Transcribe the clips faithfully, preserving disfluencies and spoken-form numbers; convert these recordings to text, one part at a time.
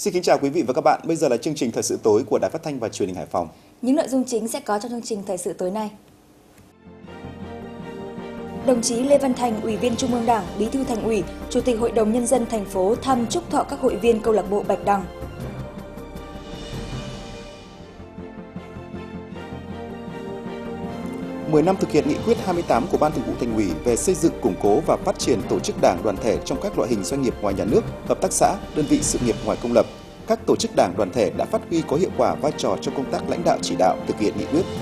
Xin kính chào quý vị và các bạn. Bây giờ là chương trình Thời sự tối của Đài Phát thanh và Truyền hình Hải Phòng. Những nội dung chính sẽ có trong chương trình Thời sự tối nay. Đồng chí Lê Văn Thành, Ủy viên Trung ương Đảng, Bí thư Thành ủy, Chủ tịch Hội đồng Nhân dân thành phố thăm chúc thọ các hội viên câu lạc bộ Bạch Đằng. mười năm thực hiện nghị quyết hai mươi tám của Ban Thường vụ Thành ủy về xây dựng, củng cố và phát triển tổ chức đảng đoàn thể trong các loại hình doanh nghiệp ngoài nhà nước, hợp tác xã, đơn vị sự nghiệp ngoài công lập. Các tổ chức đảng đoàn thể đã phát huy có hiệu quả vai trò trong công tác lãnh đạo chỉ đạo thực hiện nghị quyết.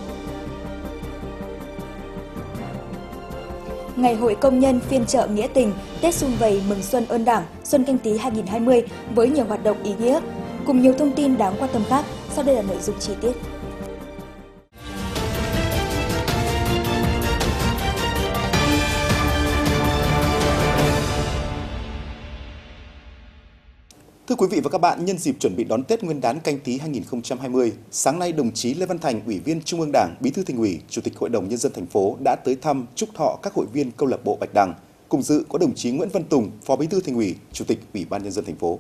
Ngày hội công nhân phiên chợ nghĩa tình, Tết Sum Vầy mừng xuân ơn Đảng, Xuân Canh Tý hai nghìn không trăm hai mươi với nhiều hoạt động ý nghĩa, cùng nhiều thông tin đáng quan tâm khác. Sau đây là nội dung chi tiết. Thưa quý vị và các bạn, nhân dịp chuẩn bị đón Tết Nguyên đán Canh Tý hai nghìn không trăm hai mươi, sáng nay đồng chí Lê Văn Thành, Ủy viên Trung ương Đảng, Bí thư Thành ủy, Chủ tịch Hội đồng Nhân dân thành phố đã tới thăm chúc thọ các hội viên câu lạc bộ Bạch Đằng. Cùng dự có đồng chí Nguyễn Văn Tùng, Phó Bí thư Thành ủy, Chủ tịch Ủy ban Nhân dân thành phố.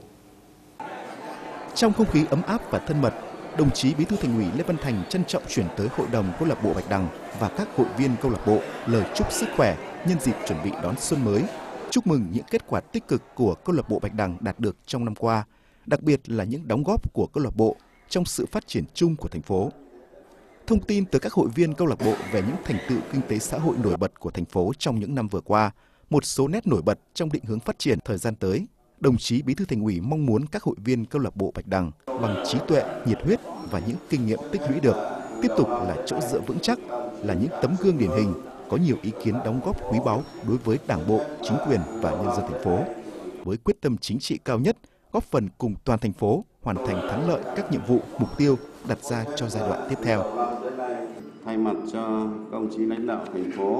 Trong không khí ấm áp và thân mật, đồng chí Bí thư Thành ủy Lê Văn Thành trân trọng chuyển tới Hội đồng câu lạc bộ Bạch Đằng và các hội viên câu lạc bộ lời chúc sức khỏe nhân dịp chuẩn bị đón xuân mới. Chúc mừng những kết quả tích cực của câu lạc bộ Bạch Đằng đạt được trong năm qua, đặc biệt là những đóng góp của câu lạc bộ trong sự phát triển chung của thành phố. Thông tin từ các hội viên câu lạc bộ về những thành tựu kinh tế xã hội nổi bật của thành phố trong những năm vừa qua, một số nét nổi bật trong định hướng phát triển thời gian tới, đồng chí Bí thư Thành ủy mong muốn các hội viên câu lạc bộ Bạch Đằng bằng trí tuệ, nhiệt huyết và những kinh nghiệm tích lũy được tiếp tục là chỗ dựa vững chắc, là những tấm gương điển hình, có nhiều ý kiến đóng góp quý báu đối với Đảng bộ, chính quyền và nhân dân thành phố, với quyết tâm chính trị cao nhất, góp phần cùng toàn thành phố hoàn thành thắng lợi các nhiệm vụ, mục tiêu đặt ra cho giai đoạn tiếp theo. Thay mặt cho các đồng chí lãnh đạo thành phố,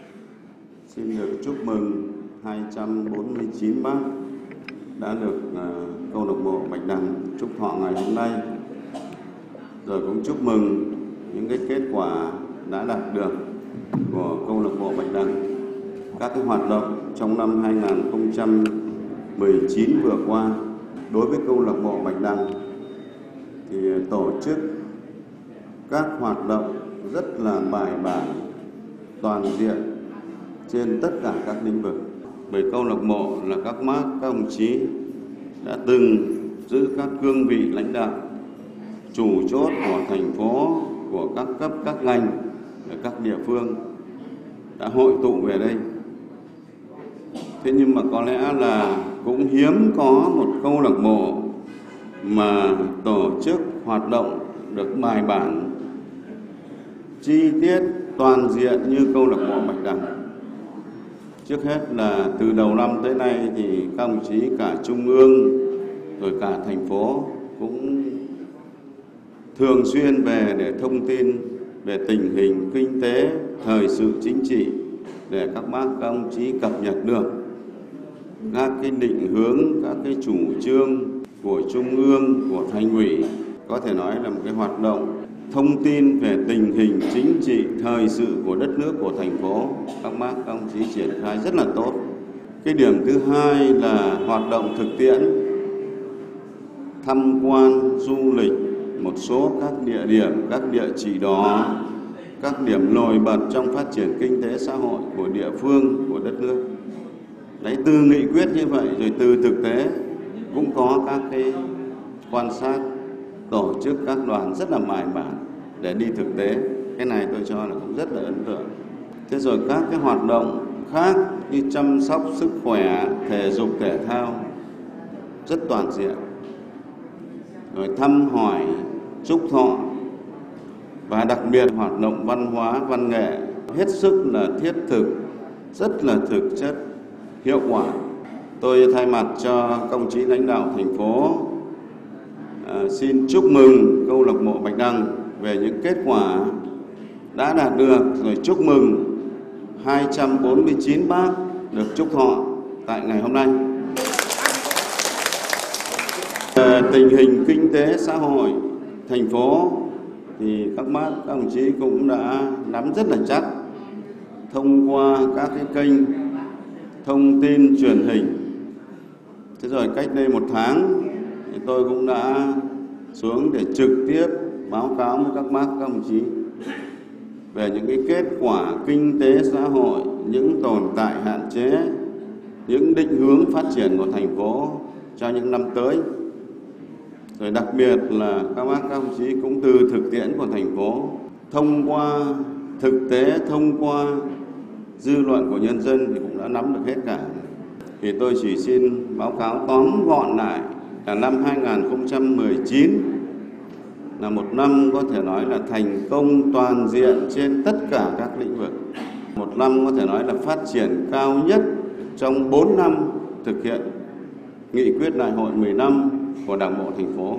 xin được chúc mừng hai trăm bốn mươi chín bác đã được uh, câu lạc bộ Bạch Đằng chúc thọ ngày hôm nay. Rồi cũng chúc mừng những cái kết quả đã đạt được của câu lạc bộ Bạch Đằng. Các cái hoạt động trong năm hai nghìn không trăm mười chín vừa qua đối với câu lạc bộ Bạch Đằng thì tổ chức các hoạt động rất là bài bản, toàn diện trên tất cả các lĩnh vực. Bởi câu lạc bộ là các bác, các đồng chí đã từng giữ các cương vị lãnh đạo, chủ chốt của thành phố, của các cấp, các ngành, ở các địa phương đã hội tụ về đây. Thế nhưng mà có lẽ là cũng hiếm có một câu lạc bộ mà tổ chức hoạt động được bài bản, chi tiết, toàn diện như câu lạc bộ Bạch Đằng. Trước hết là từ đầu năm tới nay thì các đồng chí cả Trung ương rồi cả thành phố cũng thường xuyên về để thông tin về tình hình kinh tế, thời sự chính trị để các bác, các đồng chí cập nhật được các cái định hướng, các cái chủ trương của Trung ương, của Thành ủy. Có thể nói là một cái hoạt động thông tin về tình hình chính trị, thời sự của đất nước, của thành phố, các bác, các đồng chí triển khai rất là tốt. Cái điểm thứ hai là hoạt động thực tiễn, tham quan, du lịch một số các địa điểm, các địa chỉ đỏ, các điểm nổi bật trong phát triển kinh tế xã hội của địa phương, của đất nước. Đấy, từ nghị quyết như vậy rồi từ thực tế cũng có các cái quan sát, tổ chức các đoàn rất là bài bản để đi thực tế. Cái này tôi cho là cũng rất là ấn tượng. Thế rồi các cái hoạt động khác như chăm sóc sức khỏe, thể dục thể thao rất toàn diện. Rồi thăm hỏi, chúc thọ và đặc biệt hoạt động văn hóa, văn nghệ hết sức là thiết thực, rất là thực chất, hiệu quả. Tôi thay mặt cho các đồng chí lãnh đạo thành phố à, xin chúc mừng câu lạc bộ Bạch Đằng về những kết quả đã đạt được, rồi chúc mừng hai trăm bốn mươi chín bác được chúc thọ tại ngày hôm nay. À, tình hình kinh tế xã hội thành phố thì các bác, các đồng chí cũng đã nắm rất là chắc thông qua các cái kênh thông tin truyền hình. Thế rồi cách đây một tháng thì tôi cũng đã xuống để trực tiếp báo cáo với các bác, các đồng chí về những cái kết quả kinh tế xã hội, những tồn tại hạn chế, những định hướng phát triển của thành phố cho những năm tới. Rồi đặc biệt là các bác, các đồng chí cũng từ thực tiễn của thành phố, thông qua thực tế, thông qua dư luận của nhân dân thì cũng đã nắm được hết cả. Thì tôi chỉ xin báo cáo tóm gọn lại là năm hai nghìn không trăm mười chín là một năm có thể nói là thành công toàn diện trên tất cả các lĩnh vực. Một năm có thể nói là phát triển cao nhất trong bốn năm thực hiện nghị quyết đại hội mười lăm của Đảng bộ thành phố.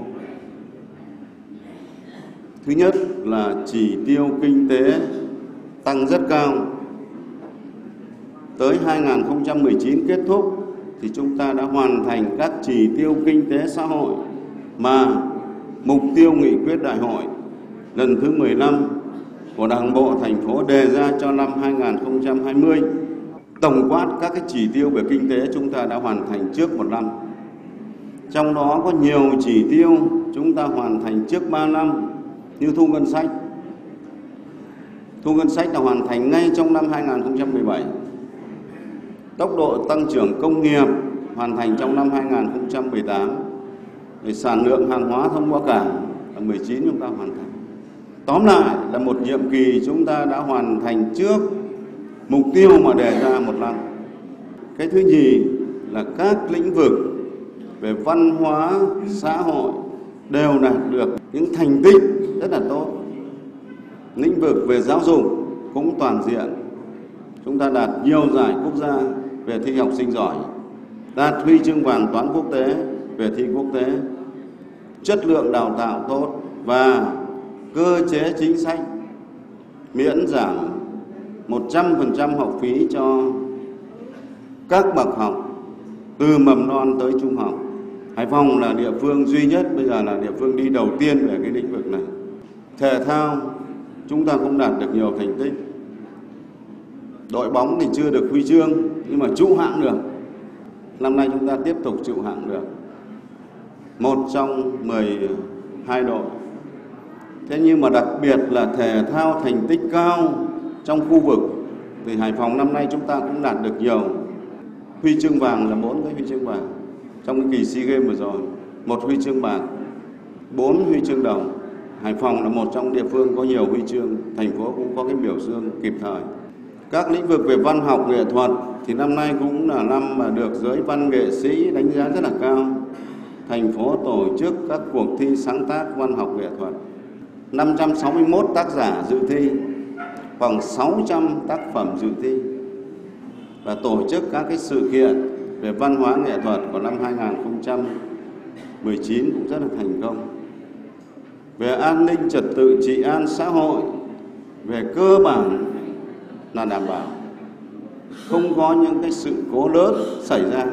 Thứ nhất là chỉ tiêu kinh tế tăng rất cao. Tới hai nghìn không trăm mười chín kết thúc thì chúng ta đã hoàn thành các chỉ tiêu kinh tế xã hội mà mục tiêu nghị quyết đại hội lần thứ mười lăm của Đảng bộ thành phố đề ra cho năm hai nghìn không trăm hai mươi. Tổng quát các cái chỉ tiêu về kinh tế chúng ta đã hoàn thành trước một năm. Trong đó có nhiều chỉ tiêu chúng ta hoàn thành trước ba năm như thu ngân sách. Thu ngân sách là hoàn thành ngay trong năm hai nghìn không trăm mười bảy. Tốc độ tăng trưởng công nghiệp hoàn thành trong năm hai nghìn không trăm mười tám. Để sản lượng hàng hóa thông qua cảng là mười chín chúng ta hoàn thành. Tóm lại là một nhiệm kỳ chúng ta đã hoàn thành trước mục tiêu mà đề ra một năm. Cái thứ nhì là các lĩnh vực về văn hóa, xã hội đều đạt được những thành tích rất là tốt. Lĩnh vực về giáo dục cũng toàn diện. Chúng ta đạt nhiều giải quốc gia về thi học sinh giỏi, đạt huy chương vàng toán quốc tế về thi quốc tế, chất lượng đào tạo tốt và cơ chế chính sách miễn giảm một trăm phần trăm học phí cho các bậc học từ mầm non tới trung học. Hải Phòng là địa phương duy nhất bây giờ là địa phương đi đầu tiên về cái lĩnh vực này. Thể thao chúng ta cũng đạt được nhiều thành tích. Đội bóng thì chưa được huy chương nhưng mà trụ hạng được. Năm nay chúng ta tiếp tục trụ hạng được. Một trong mười hai đội. Thế nhưng mà đặc biệt là thể thao thành tích cao trong khu vực thì Hải Phòng năm nay chúng ta cũng đạt được nhiều. Huy chương vàng là bốn cái huy chương vàng trong cái kỳ SEA Games vừa rồi, một huy chương bạc, bốn huy chương đồng. Hải Phòng là một trong địa phương có nhiều huy chương, thành phố cũng có cái biểu dương kịp thời. Các lĩnh vực về văn học nghệ thuật thì năm nay cũng là năm mà được giới văn nghệ sĩ đánh giá rất là cao. Thành phố tổ chức các cuộc thi sáng tác văn học nghệ thuật. năm trăm sáu mươi mốt tác giả dự thi, khoảng sáu trăm tác phẩm dự thi. Và tổ chức các cái sự kiện về văn hóa nghệ thuật của năm hai nghìn không trăm mười chín cũng rất là thành công. Về an ninh trật tự trị an xã hội, về cơ bản là đảm bảo, không có những cái sự cố lớn xảy ra.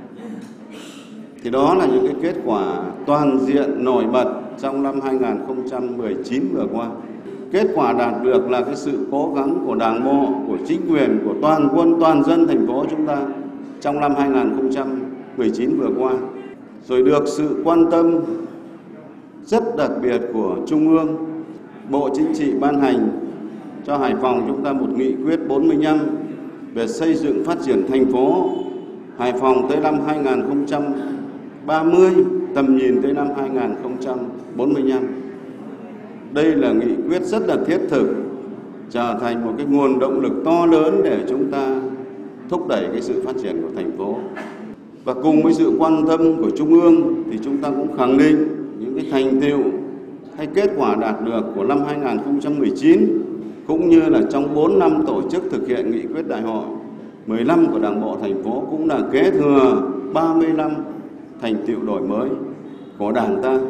Thì đó là những cái kết quả toàn diện nổi bật trong năm hai nghìn không trăm mười chín vừa qua. Kết quả đạt được là cái sự cố gắng của Đảng bộ, của chính quyền, của toàn quân, toàn dân thành phố chúng ta trong năm hai nghìn không trăm mười chín vừa qua. Rồi được sự quan tâm rất đặc biệt của Trung ương, Bộ Chính trị ban hành cho Hải Phòng chúng ta một nghị quyết bốn mươi lăm về xây dựng phát triển thành phố Hải Phòng tới năm hai nghìn không trăm ba mươi, tầm nhìn tới năm hai nghìn không trăm bốn mươi lăm. Đây là nghị quyết rất là thiết thực, trở thành một cái nguồn động lực to lớn để chúng ta thúc đẩy cái sự phát triển của thành phố. Và cùng với sự quan tâm của Trung ương thì chúng ta cũng khẳng định những cái thành tựu hay kết quả đạt được của năm hai nghìn không trăm mười chín cũng như là trong bốn năm tổ chức thực hiện nghị quyết đại hội mười lăm của Đảng bộ thành phố cũng là kế thừa ba mươi năm thành tựu đổi mới của Đảng ta.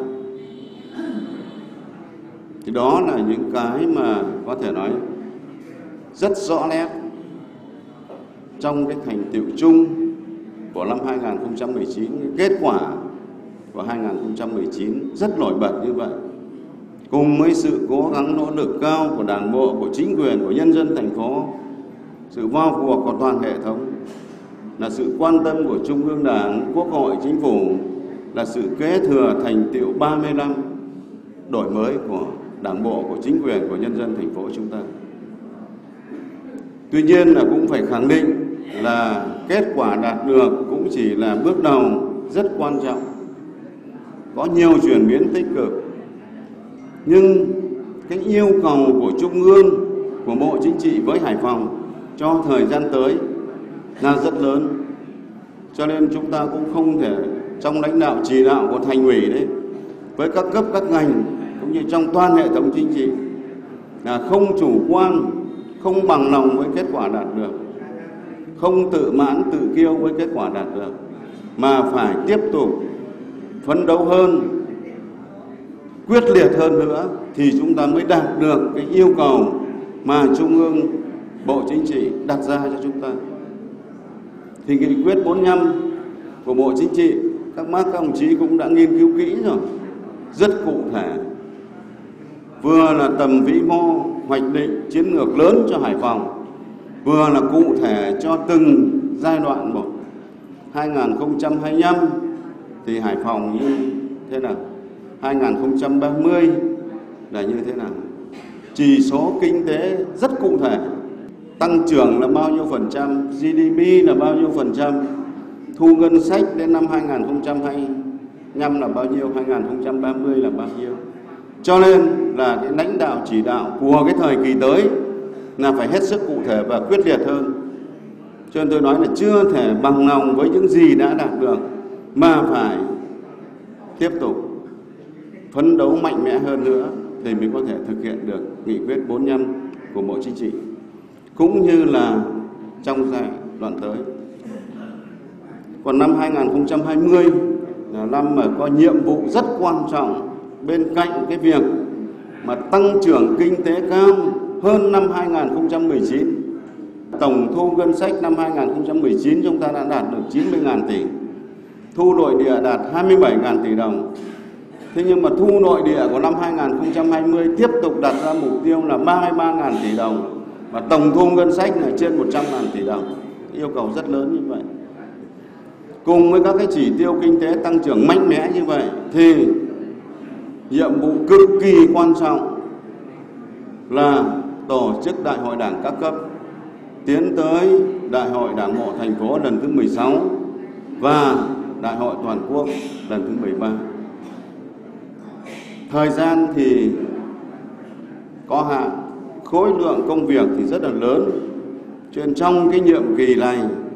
Thì đó là những cái mà có thể nói rất rõ nét trong cái thành tựu chung của năm hai nghìn không trăm mười chín, kết quả của hai nghìn không trăm mười chín rất nổi bật như vậy. Cùng với sự cố gắng nỗ lực cao của Đảng bộ, của chính quyền, của nhân dân thành phố, sự vào cuộc của toàn hệ thống, là sự quan tâm của Trung ương Đảng, Quốc hội, Chính phủ là sự kế thừa thành tựu ba mươi năm đổi mới của Đảng bộ, của chính quyền, của nhân dân thành phố chúng ta. Tuy nhiên là cũng phải khẳng định là kết quả đạt được cũng chỉ là bước đầu rất quan trọng, có nhiều chuyển biến tích cực. Nhưng cái yêu cầu của Trung ương, của Bộ Chính trị với Hải Phòng cho thời gian tới là rất lớn. Cho nên chúng ta cũng không thể trong lãnh đạo chỉ đạo của Thành ủy đấy, với các cấp các ngành cũng như trong toàn hệ thống chính trị là không chủ quan, không bằng lòng với kết quả đạt được, không tự mãn tự kiêu với kết quả đạt được, mà phải tiếp tục phấn đấu hơn, quyết liệt hơn nữa thì chúng ta mới đạt được cái yêu cầu mà Trung ương, Bộ Chính trị đặt ra cho chúng ta. Thì nghị quyết bốn mươi lăm của Bộ Chính trị, các bác các đồng chí cũng đã nghiên cứu kỹ rồi, rất cụ thể. Vừa là tầm vĩ mô, hoạch định chiến lược lớn cho Hải Phòng, vừa là cụ thể cho từng giai đoạn một. hai nghìn không trăm hai mươi lăm thì Hải Phòng như thế nào? hai nghìn không trăm ba mươi là như thế nào? Chỉ số kinh tế rất cụ thể. Tăng trưởng là bao nhiêu phần trăm, giê đê pê là bao nhiêu phần trăm, thu ngân sách đến năm hai nghìn không trăm hai mươi lăm là bao nhiêu, hai nghìn không trăm ba mươi là bao nhiêu. Cho nên là cái lãnh đạo chỉ đạo của cái thời kỳ tới là phải hết sức cụ thể và quyết liệt hơn. Cho nên tôi nói là chưa thể bằng lòng với những gì đã đạt được, mà phải tiếp tục phấn đấu mạnh mẽ hơn nữa thì mới có thể thực hiện được nghị quyết bốn mươi lăm của Bộ Chính trị, cũng như là trong giai đoạn tới. Còn năm hai nghìn không trăm hai mươi là năm mà có nhiệm vụ rất quan trọng, bên cạnh cái việc mà tăng trưởng kinh tế cao hơn năm hai nghìn không trăm mười chín. Tổng thu ngân sách năm hai nghìn không trăm mười chín chúng ta đã đạt được chín mươi nghìn tỷ, thu nội địa đạt hai mươi bảy nghìn tỷ đồng. Thế nhưng mà thu nội địa của năm hai nghìn không trăm hai mươi tiếp tục đặt ra mục tiêu là ba mươi ba nghìn tỷ đồng, và tổng thu ngân sách là trên một trăm nghìn tỷ đồng, yêu cầu rất lớn như vậy. Cùng với các cái chỉ tiêu kinh tế tăng trưởng mạnh mẽ như vậy thì nhiệm vụ cực kỳ quan trọng là tổ chức đại hội đảng các cấp, tiến tới đại hội đảng bộ thành phố lần thứ mười sáu và đại hội toàn quốc lần thứ mười ba. Thời gian thì có hạn, khối lượng công việc thì rất là lớn. Cho nên trong cái nhiệm kỳ này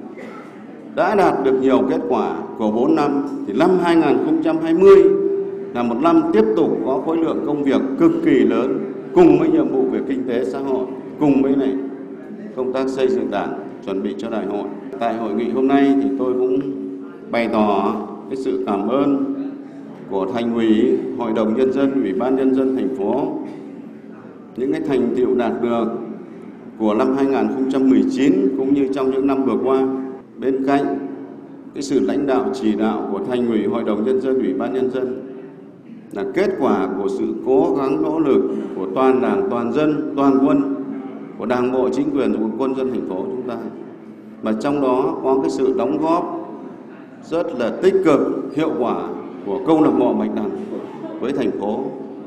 đã đạt được nhiều kết quả của bốn năm, thì năm hai nghìn không trăm hai mươi là một năm tiếp tục có khối lượng công việc cực kỳ lớn, cùng với nhiệm vụ về kinh tế xã hội, cùng với lại công tác xây dựng đảng, chuẩn bị cho đại hội. Tại hội nghị hôm nay thì tôi cũng bày tỏ cái sự cảm ơn của Thành ủy, Hội đồng Nhân dân, Ủy ban Nhân dân thành phố, những cái thành tựu đạt được của năm hai nghìn không trăm mười chín cũng như trong những năm vừa qua. Bên cạnh cái sự lãnh đạo chỉ đạo của Thành ủy, Hội đồng Nhân dân, Ủy ban Nhân dân là kết quả của sự cố gắng nỗ lực của toàn đảng, toàn dân, toàn quân, của Đảng bộ, chính quyền và của quân dân thành phố chúng ta. Mà trong đó có cái sự đóng góp rất là tích cực, hiệu quả của câu lạc bộ Bạch Đằng với thành phố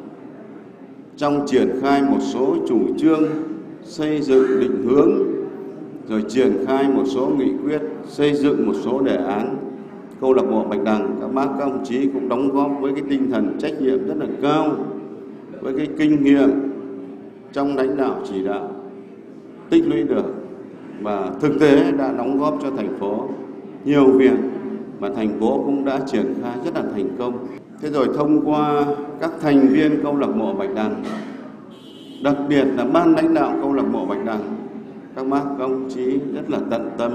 trong triển khai một số chủ trương xây dựng định hướng, rồi triển khai một số nghị quyết, xây dựng một số đề án. Câu lạc bộ Bạch Đằng, các bác các đồng chí cũng đóng góp với cái tinh thần trách nhiệm rất là cao, với cái kinh nghiệm trong lãnh đạo chỉ đạo tích lũy được, và thực tế đã đóng góp cho thành phố nhiều việc mà thành phố cũng đã triển khai rất là thành công. Thế rồi thông qua các thành viên câu lạc bộ Bạch Đằng, đặc biệt là ban lãnh đạo câu lạc bộ Bạch Đằng, các bác các ông chí rất là tận tâm.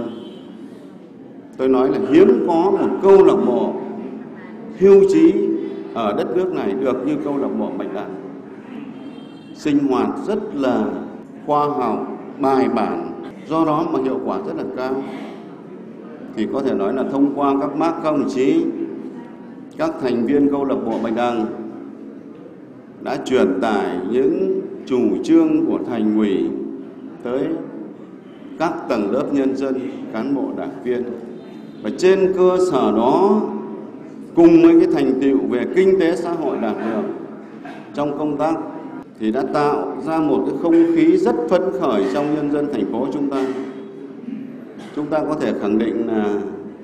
Tôi nói là hiếm có một câu lạc bộ hưu trí ở đất nước này được như câu lạc bộ Bạch Đằng. Sinh hoạt rất là khoa học, bài bản, do đó mà hiệu quả rất là cao. Thì có thể nói là thông qua các bác các đồng chí, các thành viên câu lạc bộ Bạch Đằng đã truyền tải những chủ trương của Thành ủy tới các tầng lớp nhân dân, cán bộ đảng viên, và trên cơ sở đó cùng với cái thành tựu về kinh tế xã hội đạt được trong công tác thì đã tạo ra một cái không khí rất phấn khởi trong nhân dân thành phố chúng ta. Chúng ta có thể khẳng định là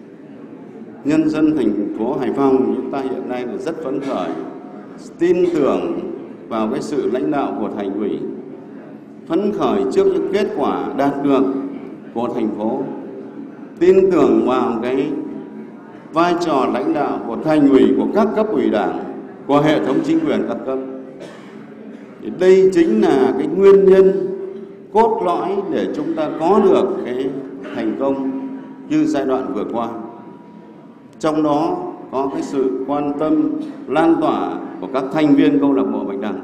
nhân dân thành phố Hải Phòng chúng ta hiện nay là rất phấn khởi, tin tưởng vào cái sự lãnh đạo của thành ủy, phấn khởi trước những kết quả đạt được của thành phố, tin tưởng vào cái vai trò lãnh đạo của thành ủy, của các cấp ủy đảng, của hệ thống chính quyền các cấp. Thì đây chính là cái nguyên nhân cốt lõi để chúng ta có được cái thành công như giai đoạn vừa qua. Trong đó có cái sự quan tâm lan tỏa của các thành viên câu lạc bộ Bạch Đằng.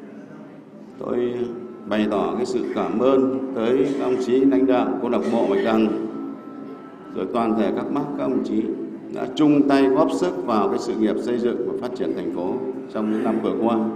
Tôi bày tỏ cái sự cảm ơn tới các đồng chí lãnh đạo câu lạc bộ Bạch Đằng, rồi toàn thể các bác các đồng chí đã chung tay góp sức vào cái sự nghiệp xây dựng và phát triển thành phố trong những năm vừa qua.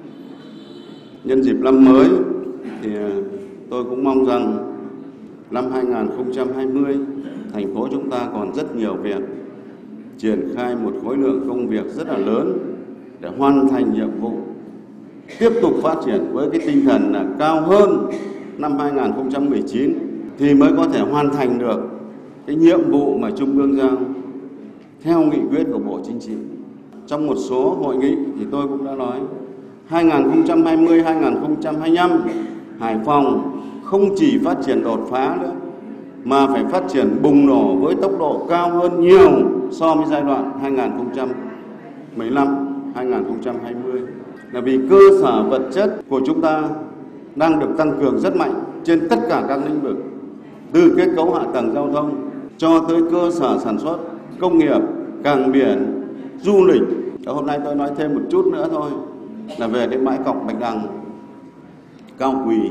Nhân dịp năm mới thì tôi cũng mong rằng năm hai nghìn không trăm hai mươi thành phố chúng ta còn rất nhiều việc, triển khai một khối lượng công việc rất là lớn để hoàn thành nhiệm vụ, tiếp tục phát triển với cái tinh thần là cao hơn năm hai nghìn không trăm mười chín thì mới có thể hoàn thành được cái nhiệm vụ mà Trung ương giao theo nghị quyết của Bộ Chính trị. Trong một số hội nghị thì tôi cũng đã nói hai nghìn không trăm hai mươi đến hai nghìn không trăm hai mươi lăm Hải Phòng không chỉ phát triển đột phá nữa mà phải phát triển bùng nổ với tốc độ cao hơn nhiều so với giai đoạn hai nghìn không trăm mười lăm đến hai nghìn không trăm hai mươi, là vì cơ sở vật chất của chúng ta đang được tăng cường rất mạnh trên tất cả các lĩnh vực, từ kết cấu hạ tầng giao thông cho tới cơ sở sản xuất, công nghiệp, cảng biển, du lịch. Hôm nay tôi nói thêm một chút nữa thôi là về cái bãi cọc Bạch Đằng, Cao Quỳ.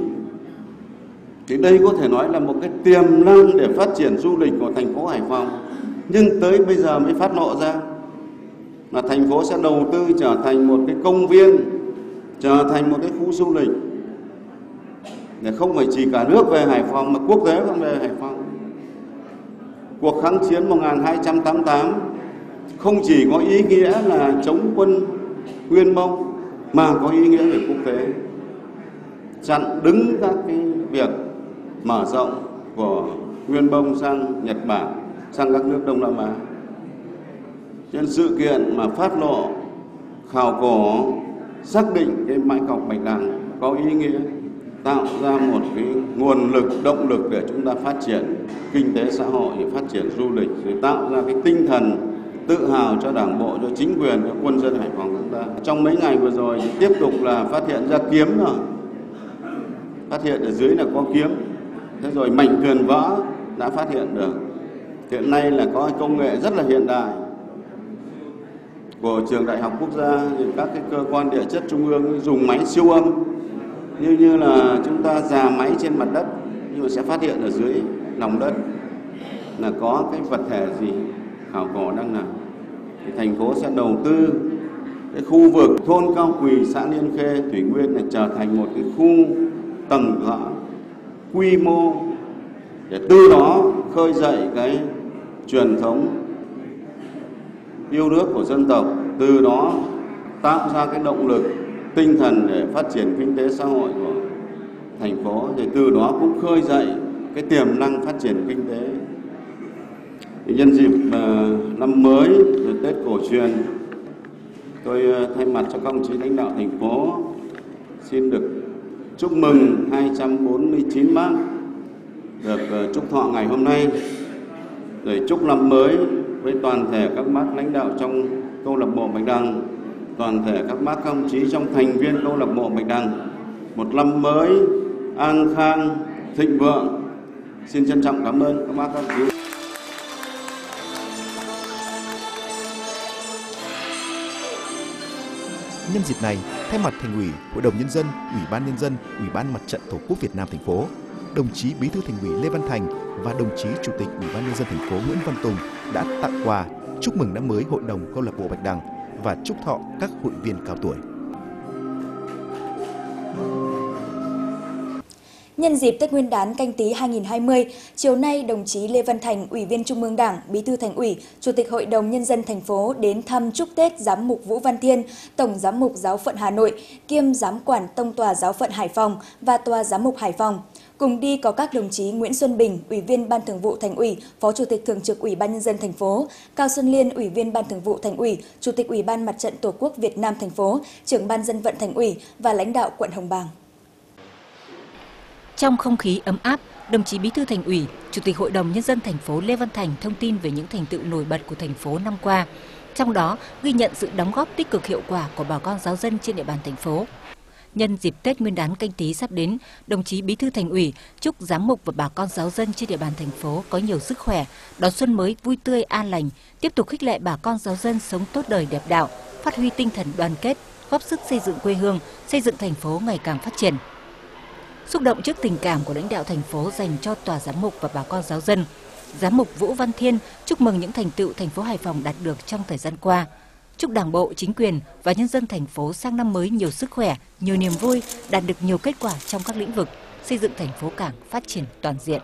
Thì đây có thể nói là một cái tiềm năng để phát triển du lịch của thành phố Hải Phòng, nhưng tới bây giờ mới phát lộ ra là thành phố sẽ đầu tư trở thành một cái công viên, trở thành một cái khu du lịch để không phải chỉ cả nước về Hải Phòng mà quốc tế cũng về Hải Phòng. Cuộc kháng chiến một nghìn hai trăm tám mươi tám không chỉ có ý nghĩa là chống quân Nguyên Mông mà có ý nghĩa về quốc tế, chặn đứng các cái việc mở rộng của Nguyên Mông sang Nhật Bản, sang các nước Đông Nam Á. Trên sự kiện mà phát lộ khảo cổ xác định cái bãi cọc Bạch Đằng có ý nghĩa tạo ra một cái nguồn lực, động lực để chúng ta phát triển kinh tế xã hội, phát triển du lịch, rồi tạo ra cái tinh thần tự hào cho Đảng bộ, cho chính quyền, cho quân dân Hải Phòng chúng ta. Trong mấy ngày vừa rồi thì tiếp tục là phát hiện ra kiếm rồi, phát hiện ở dưới là có kiếm, thế rồi mảnh vườn vỡ đã phát hiện được. Hiện nay là có công nghệ rất là hiện đại của Trường Đại học Quốc gia, các cái cơ quan địa chất trung ương dùng máy siêu âm, như như là chúng ta rà máy trên mặt đất nhưng mà sẽ phát hiện ở dưới lòng đất là có cái vật thể gì khảo cổ đang làm. Thì thành phố sẽ đầu tư cái khu vực thôn Cao Quỳ, xã Liên Khê, Thủy Nguyên này trở thành một cái khu tầng cỡ quy mô để từ đó khơi dậy cái truyền thống yêu nước của dân tộc, từ đó tạo ra cái động lực, tinh thần để phát triển kinh tế xã hội của thành phố, thì từ đó cũng khơi dậy cái tiềm năng phát triển kinh tế. Thì nhân dịp uh, năm mới, rồi Tết cổ truyền, tôi uh, thay mặt cho các đồng chí lãnh đạo thành phố xin được chúc mừng hai trăm bốn mươi chín bác được uh, chúc thọ ngày hôm nay, rồi chúc năm mới với toàn thể các bác lãnh đạo trong câu lạc bộ Bạch Đằng, toàn thể các bác các đồng chí trong thành viên câu lạc bộ Bạch Đằng một năm mới an khang, thịnh vượng. Xin trân trọng cảm ơn các bác các đồng chí. Nhân dịp này, thay mặt Thành ủy, Hội đồng Nhân dân, Ủy ban Nhân dân, Ủy ban Mặt trận Tổ quốc Việt Nam thành phố, đồng chí Bí thư Thành ủy Lê Văn Thành và đồng chí Chủ tịch Ủy ban Nhân dân thành phố Nguyễn Văn Tùng đã tặng quà chúc mừng năm mới Hội đồng câu lạc bộ Bạch Đằng và chúc thọ các hội viên cao tuổi. Nhân dịp Tết Nguyên đán Canh Tý hai nghìn không trăm hai mươi, chiều nay đồng chí Lê Văn Thành, Ủy viên Trung ương Đảng, Bí thư Thành ủy, Chủ tịch Hội đồng Nhân dân thành phố đến thăm chúc Tết Giám mục Vũ Văn Thiên, Tổng Giám mục Giáo phận Hà Nội, kiêm Giám quản Tông tòa Giáo phận Hải Phòng và Tòa Giám mục Hải Phòng. Cùng đi có các đồng chí Nguyễn Xuân Bình, Ủy viên Ban Thường vụ Thành ủy, Phó Chủ tịch Thường trực Ủy ban Nhân dân thành phố, Cao Xuân Liên, Ủy viên Ban Thường vụ Thành ủy, Chủ tịch Ủy ban Mặt trận Tổ quốc Việt Nam thành phố, Trưởng ban Dân vận Thành ủy và lãnh đạo quận Hồng Bàng. Trong không khí ấm áp, đồng chí Bí thư Thành ủy, Chủ tịch Hội đồng Nhân dân thành phố Lê Văn Thành thông tin về những thành tựu nổi bật của thành phố năm qua, trong đó ghi nhận sự đóng góp tích cực hiệu quả của bà con giáo dân trên địa bàn thành phố. Nhân dịp Tết Nguyên đán Canh Tý sắp đến, đồng chí Bí thư Thành ủy chúc giám mục và bà con giáo dân trên địa bàn thành phố có nhiều sức khỏe, đón xuân mới vui tươi an lành, tiếp tục khích lệ bà con giáo dân sống tốt đời đẹp đạo, phát huy tinh thần đoàn kết, góp sức xây dựng quê hương, xây dựng thành phố ngày càng phát triển. Xúc động trước tình cảm của lãnh đạo thành phố dành cho tòa giám mục và bà con giáo dân, Giám mục Vũ Văn Thiên chúc mừng những thành tựu thành phố Hải Phòng đạt được trong thời gian qua. Chúc Đảng bộ, chính quyền và nhân dân thành phố sang năm mới nhiều sức khỏe, nhiều niềm vui, đạt được nhiều kết quả trong các lĩnh vực, xây dựng thành phố cảng phát triển toàn diện.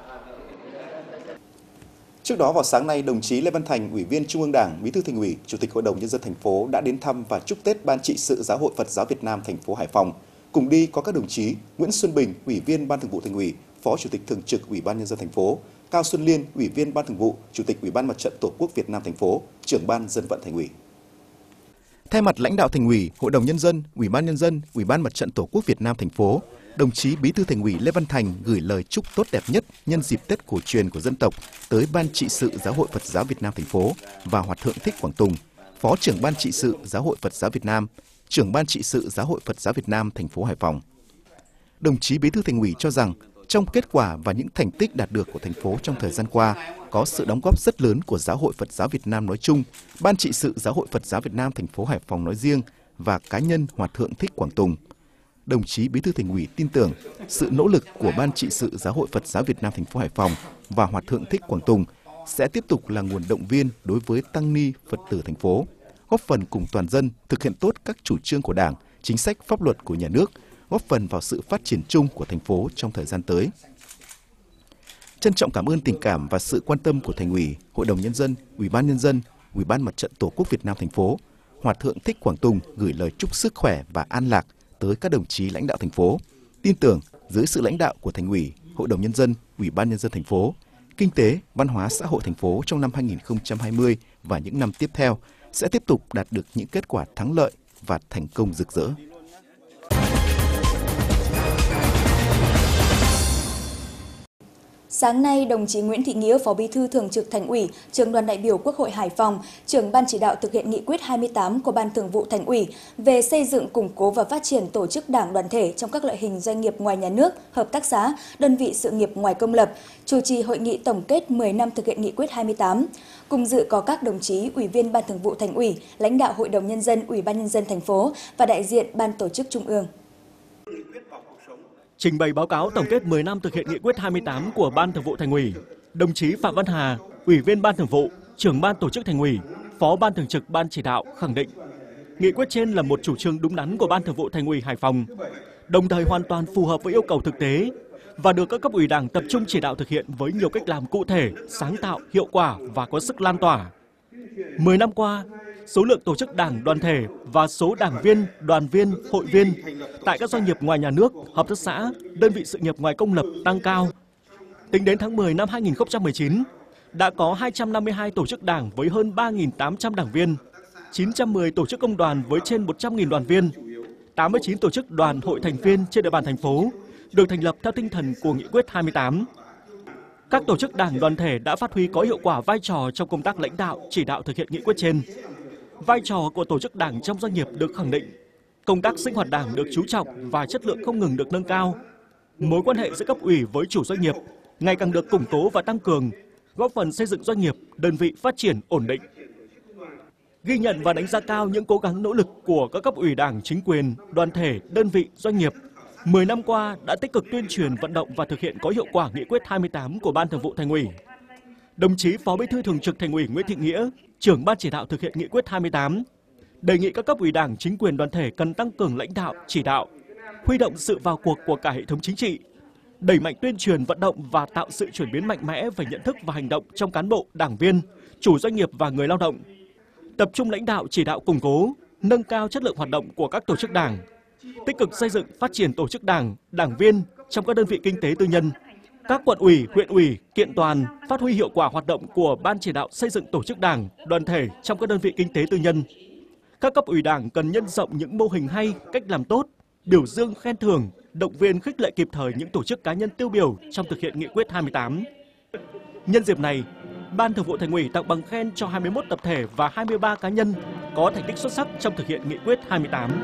Trước đó vào sáng nay, đồng chí Lê Văn Thành, Ủy viên Trung ương Đảng, Bí thư Thành ủy, Chủ tịch Hội đồng Nhân dân thành phố đã đến thăm và chúc Tết Ban trị sự Giáo hội Phật giáo Việt Nam thành phố Hải Phòng. Cùng đi có các đồng chí Nguyễn Xuân Bình, Ủy viên Ban Thường vụ Thành ủy, Phó Chủ tịch Thường trực Ủy ban Nhân dân thành phố, Cao Xuân Liên, Ủy viên Ban Thường vụ, Chủ tịch Ủy ban Mặt trận Tổ quốc Việt Nam thành phố, Trưởng ban Dân vận Thành ủy. Thay mặt lãnh đạo Thành ủy, Hội đồng Nhân dân, Ủy ban Nhân dân, Ủy ban Mặt trận Tổ quốc Việt Nam thành phố, đồng chí Bí thư Thành ủy Lê Văn Thành gửi lời chúc tốt đẹp nhất nhân dịp Tết cổ truyền của dân tộc tới Ban trị sự Giáo hội Phật giáo Việt Nam thành phố và Hòa thượng Thích Quảng Tùng, Phó trưởng Ban trị sự Giáo hội Phật giáo Việt Nam, Trưởng Ban trị sự Giáo hội Phật giáo Việt Nam thành phố Hải Phòng. Đồng chí Bí thư Thành ủy cho rằng trong kết quả và những thành tích đạt được của thành phố trong thời gian qua có sự đóng góp rất lớn của Giáo hội Phật giáo Việt Nam nói chung, Ban trị sự Giáo hội Phật giáo Việt Nam thành phố Hải Phòng nói riêng và cá nhân Hòa thượng Thích Quảng Tùng. Đồng chí Bí thư Thành ủy tin tưởng sự nỗ lực của Ban trị sự Giáo hội Phật giáo Việt Nam thành phố Hải Phòng và Hòa thượng Thích Quảng Tùng sẽ tiếp tục là nguồn động viên đối với tăng ni Phật tử thành phố, góp phần cùng toàn dân thực hiện tốt các chủ trương của Đảng, chính sách pháp luật của nhà nước, góp phần vào sự phát triển chung của thành phố trong thời gian tới. Trân trọng cảm ơn tình cảm và sự quan tâm của Thành ủy, Hội đồng Nhân dân, Ủy ban Nhân dân, Ủy ban Mặt trận Tổ quốc Việt Nam thành phố, Hòa thượng Thích Quảng Tùng gửi lời chúc sức khỏe và an lạc tới các đồng chí lãnh đạo thành phố. Tin tưởng dưới sự lãnh đạo của Thành ủy, Hội đồng Nhân dân, Ủy ban Nhân dân thành phố, kinh tế, văn hóa xã hội thành phố trong năm hai nghìn không trăm hai mươi và những năm tiếp theo sẽ tiếp tục đạt được những kết quả thắng lợi và thành công rực rỡ. Sáng nay, đồng chí Nguyễn Thị Nghĩa, Phó Bí thư Thường trực Thành ủy, Trưởng đoàn đại biểu Quốc hội Hải Phòng, Trưởng ban chỉ đạo thực hiện nghị quyết hai mươi tám của Ban Thường vụ Thành ủy về xây dựng, củng cố và phát triển tổ chức đảng đoàn thể trong các loại hình doanh nghiệp ngoài nhà nước, hợp tác xã, đơn vị sự nghiệp ngoài công lập, chủ trì hội nghị tổng kết mười năm thực hiện nghị quyết hai mươi tám. Cùng dự có các đồng chí Ủy viên Ban Thường vụ Thành ủy, lãnh đạo Hội đồng Nhân dân, Ủy ban Nhân dân thành phố và đại diện Ban Tổ chức Trung ương. Trình bày báo cáo tổng kết mười năm thực hiện nghị quyết hai mươi tám của Ban Thường vụ Thành ủy, đồng chí Phạm Văn Hà, Ủy viên Ban Thường vụ, Trưởng Ban Tổ chức Thành ủy, Phó Ban Thường trực Ban Chỉ đạo khẳng định, nghị quyết trên là một chủ trương đúng đắn của Ban Thường vụ Thành ủy Hải Phòng, đồng thời hoàn toàn phù hợp với yêu cầu thực tế và được các cấp ủy Đảng tập trung chỉ đạo thực hiện với nhiều cách làm cụ thể, sáng tạo, hiệu quả và có sức lan tỏa. mười năm qua, số lượng tổ chức đảng đoàn thể và số đảng viên, đoàn viên, hội viên tại các doanh nghiệp ngoài nhà nước, hợp tác xã, đơn vị sự nghiệp ngoài công lập tăng cao. Tính đến tháng mười năm hai nghìn không trăm mười chín, đã có hai trăm năm mươi hai tổ chức đảng với hơn ba nghìn tám trăm đảng viên, chín trăm mười tổ chức công đoàn với trên một trăm nghìn đoàn viên, tám mươi chín tổ chức đoàn hội thành viên trên địa bàn thành phố được thành lập theo tinh thần của nghị quyết hai mươi tám. Các tổ chức đảng đoàn thể đã phát huy có hiệu quả vai trò trong công tác lãnh đạo, chỉ đạo thực hiện nghị quyết trên. Vai trò của tổ chức đảng trong doanh nghiệp được khẳng định, công tác sinh hoạt đảng được chú trọng và chất lượng không ngừng được nâng cao. Mối quan hệ giữa cấp ủy với chủ doanh nghiệp ngày càng được củng cố và tăng cường, góp phần xây dựng doanh nghiệp, đơn vị phát triển ổn định. Ghi nhận và đánh giá cao những cố gắng nỗ lực của các cấp ủy Đảng, chính quyền, đoàn thể, đơn vị, doanh nghiệp mười năm qua đã tích cực tuyên truyền, vận động và thực hiện có hiệu quả nghị quyết hai mươi tám của Ban Thường vụ Thành ủy. Đồng chí Phó Bí thư Thường trực Thành ủy Nguyễn Thị Nghĩa, Trưởng Ban chỉ đạo thực hiện nghị quyết hai mươi tám, đề nghị các cấp ủy Đảng, chính quyền, đoàn thể cần tăng cường lãnh đạo, chỉ đạo, huy động sự vào cuộc của cả hệ thống chính trị, đẩy mạnh tuyên truyền vận động và tạo sự chuyển biến mạnh mẽ về nhận thức và hành động trong cán bộ, đảng viên, chủ doanh nghiệp và người lao động. Tập trung lãnh đạo chỉ đạo củng cố, nâng cao chất lượng hoạt động của các tổ chức đảng, tích cực xây dựng phát triển tổ chức đảng, đảng viên trong các đơn vị kinh tế tư nhân. Các quận ủy, huyện ủy, kiện toàn phát huy hiệu quả hoạt động của Ban chỉ đạo xây dựng tổ chức đảng, đoàn thể trong các đơn vị kinh tế tư nhân. Các cấp ủy đảng cần nhân rộng những mô hình hay, cách làm tốt, biểu dương khen thưởng, động viên khích lệ kịp thời những tổ chức cá nhân tiêu biểu trong thực hiện nghị quyết hai mươi tám. Nhân dịp này, Ban Thường vụ Thành ủy tặng bằng khen cho hai mươi mốt tập thể và hai mươi ba cá nhân có thành tích xuất sắc trong thực hiện nghị quyết hai mươi tám.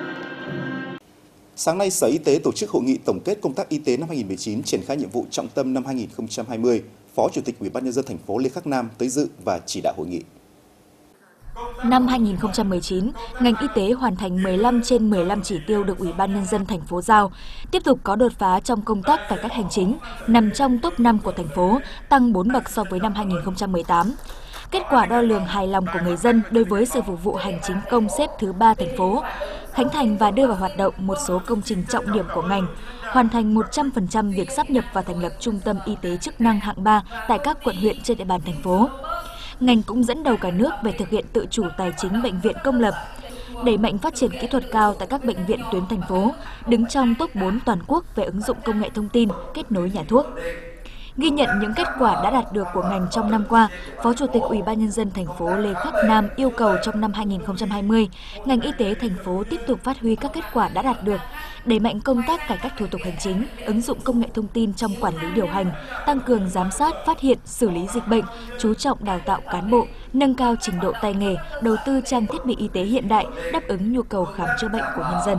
Sáng nay, Sở Y tế tổ chức hội nghị tổng kết công tác y tế năm hai nghìn không trăm mười chín, triển khai nhiệm vụ trọng tâm năm hai nghìn không trăm hai mươi. Phó Chủ tịch Ủy ban Nhân dân thành phố Lê Khắc Nam tới dự và chỉ đạo hội nghị. Năm hai nghìn không trăm mười chín, ngành y tế hoàn thành mười lăm trên mười lăm chỉ tiêu được Ủy ban Nhân dân thành phố giao, tiếp tục có đột phá trong công tác cải cách hành chính, nằm trong top năm của thành phố, tăng bốn bậc so với năm hai nghìn không trăm mười tám. Kết quả đo lường hài lòng của người dân đối với sự phục vụ hành chính công xếp thứ ba thành phố, khánh thành và đưa vào hoạt động một số công trình trọng điểm của ngành, hoàn thành một trăm phần trăm việc sáp nhập và thành lập trung tâm y tế chức năng hạng ba tại các quận huyện trên địa bàn thành phố. Ngành cũng dẫn đầu cả nước về thực hiện tự chủ tài chính bệnh viện công lập, đẩy mạnh phát triển kỹ thuật cao tại các bệnh viện tuyến thành phố, đứng trong top bốn toàn quốc về ứng dụng công nghệ thông tin, kết nối nhà thuốc. Ghi nhận những kết quả đã đạt được của ngành trong năm qua, Phó Chủ tịch Ủy ban Nhân dân thành phố Lê Khắc Nam yêu cầu trong năm hai nghìn không trăm hai mươi, ngành y tế thành phố tiếp tục phát huy các kết quả đã đạt được, đẩy mạnh công tác cải cách thủ tục hành chính, ứng dụng công nghệ thông tin trong quản lý điều hành, tăng cường giám sát, phát hiện, xử lý dịch bệnh, chú trọng đào tạo cán bộ, nâng cao trình độ tay nghề, đầu tư trang thiết bị y tế hiện đại, đáp ứng nhu cầu khám chữa bệnh của nhân dân.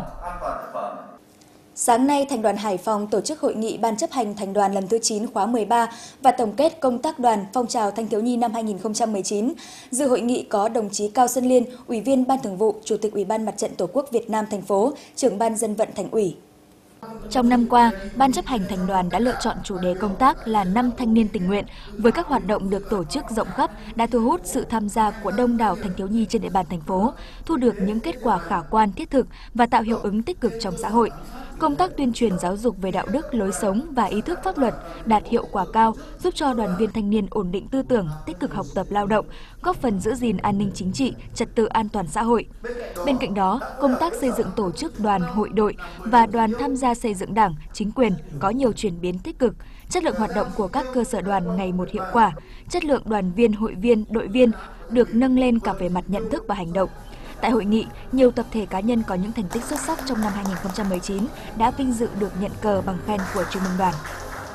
Sáng nay, Thành đoàn Hải Phòng tổ chức hội nghị Ban chấp hành Thành đoàn lần thứ chín khóa mười ba và tổng kết công tác đoàn phong trào thanh thiếu nhi năm hai nghìn không trăm mười chín. Dự hội nghị có đồng chí Cao Xuân Liên, Ủy viên Ban Thường vụ, Chủ tịch Ủy ban Mặt trận Tổ quốc Việt Nam thành phố, Trưởng ban Dân vận Thành ủy. Trong năm qua, Ban chấp hành Thành đoàn đã lựa chọn chủ đề công tác là năm thanh niên tình nguyện, với các hoạt động được tổ chức rộng khắp đã thu hút sự tham gia của đông đảo thanh thiếu nhi trên địa bàn thành phố, thu được những kết quả khả quan thiết thực và tạo hiệu ứng tích cực trong xã hội. Công tác tuyên truyền giáo dục về đạo đức, lối sống và ý thức pháp luật đạt hiệu quả cao, giúp cho đoàn viên thanh niên ổn định tư tưởng, tích cực học tập lao động, góp phần giữ gìn an ninh chính trị, trật tự an toàn xã hội. Bên cạnh đó, công tác xây dựng tổ chức đoàn, hội đội và đoàn tham gia xây dựng Đảng, chính quyền có nhiều chuyển biến tích cực, chất lượng hoạt động của các cơ sở đoàn ngày một hiệu quả, chất lượng đoàn viên, hội viên, đội viên được nâng lên cả về mặt nhận thức và hành động. Tại hội nghị, nhiều tập thể cá nhân có những thành tích xuất sắc trong năm hai nghìn không trăm mười chín đã vinh dự được nhận cờ bằng khen của Trung ương Đoàn.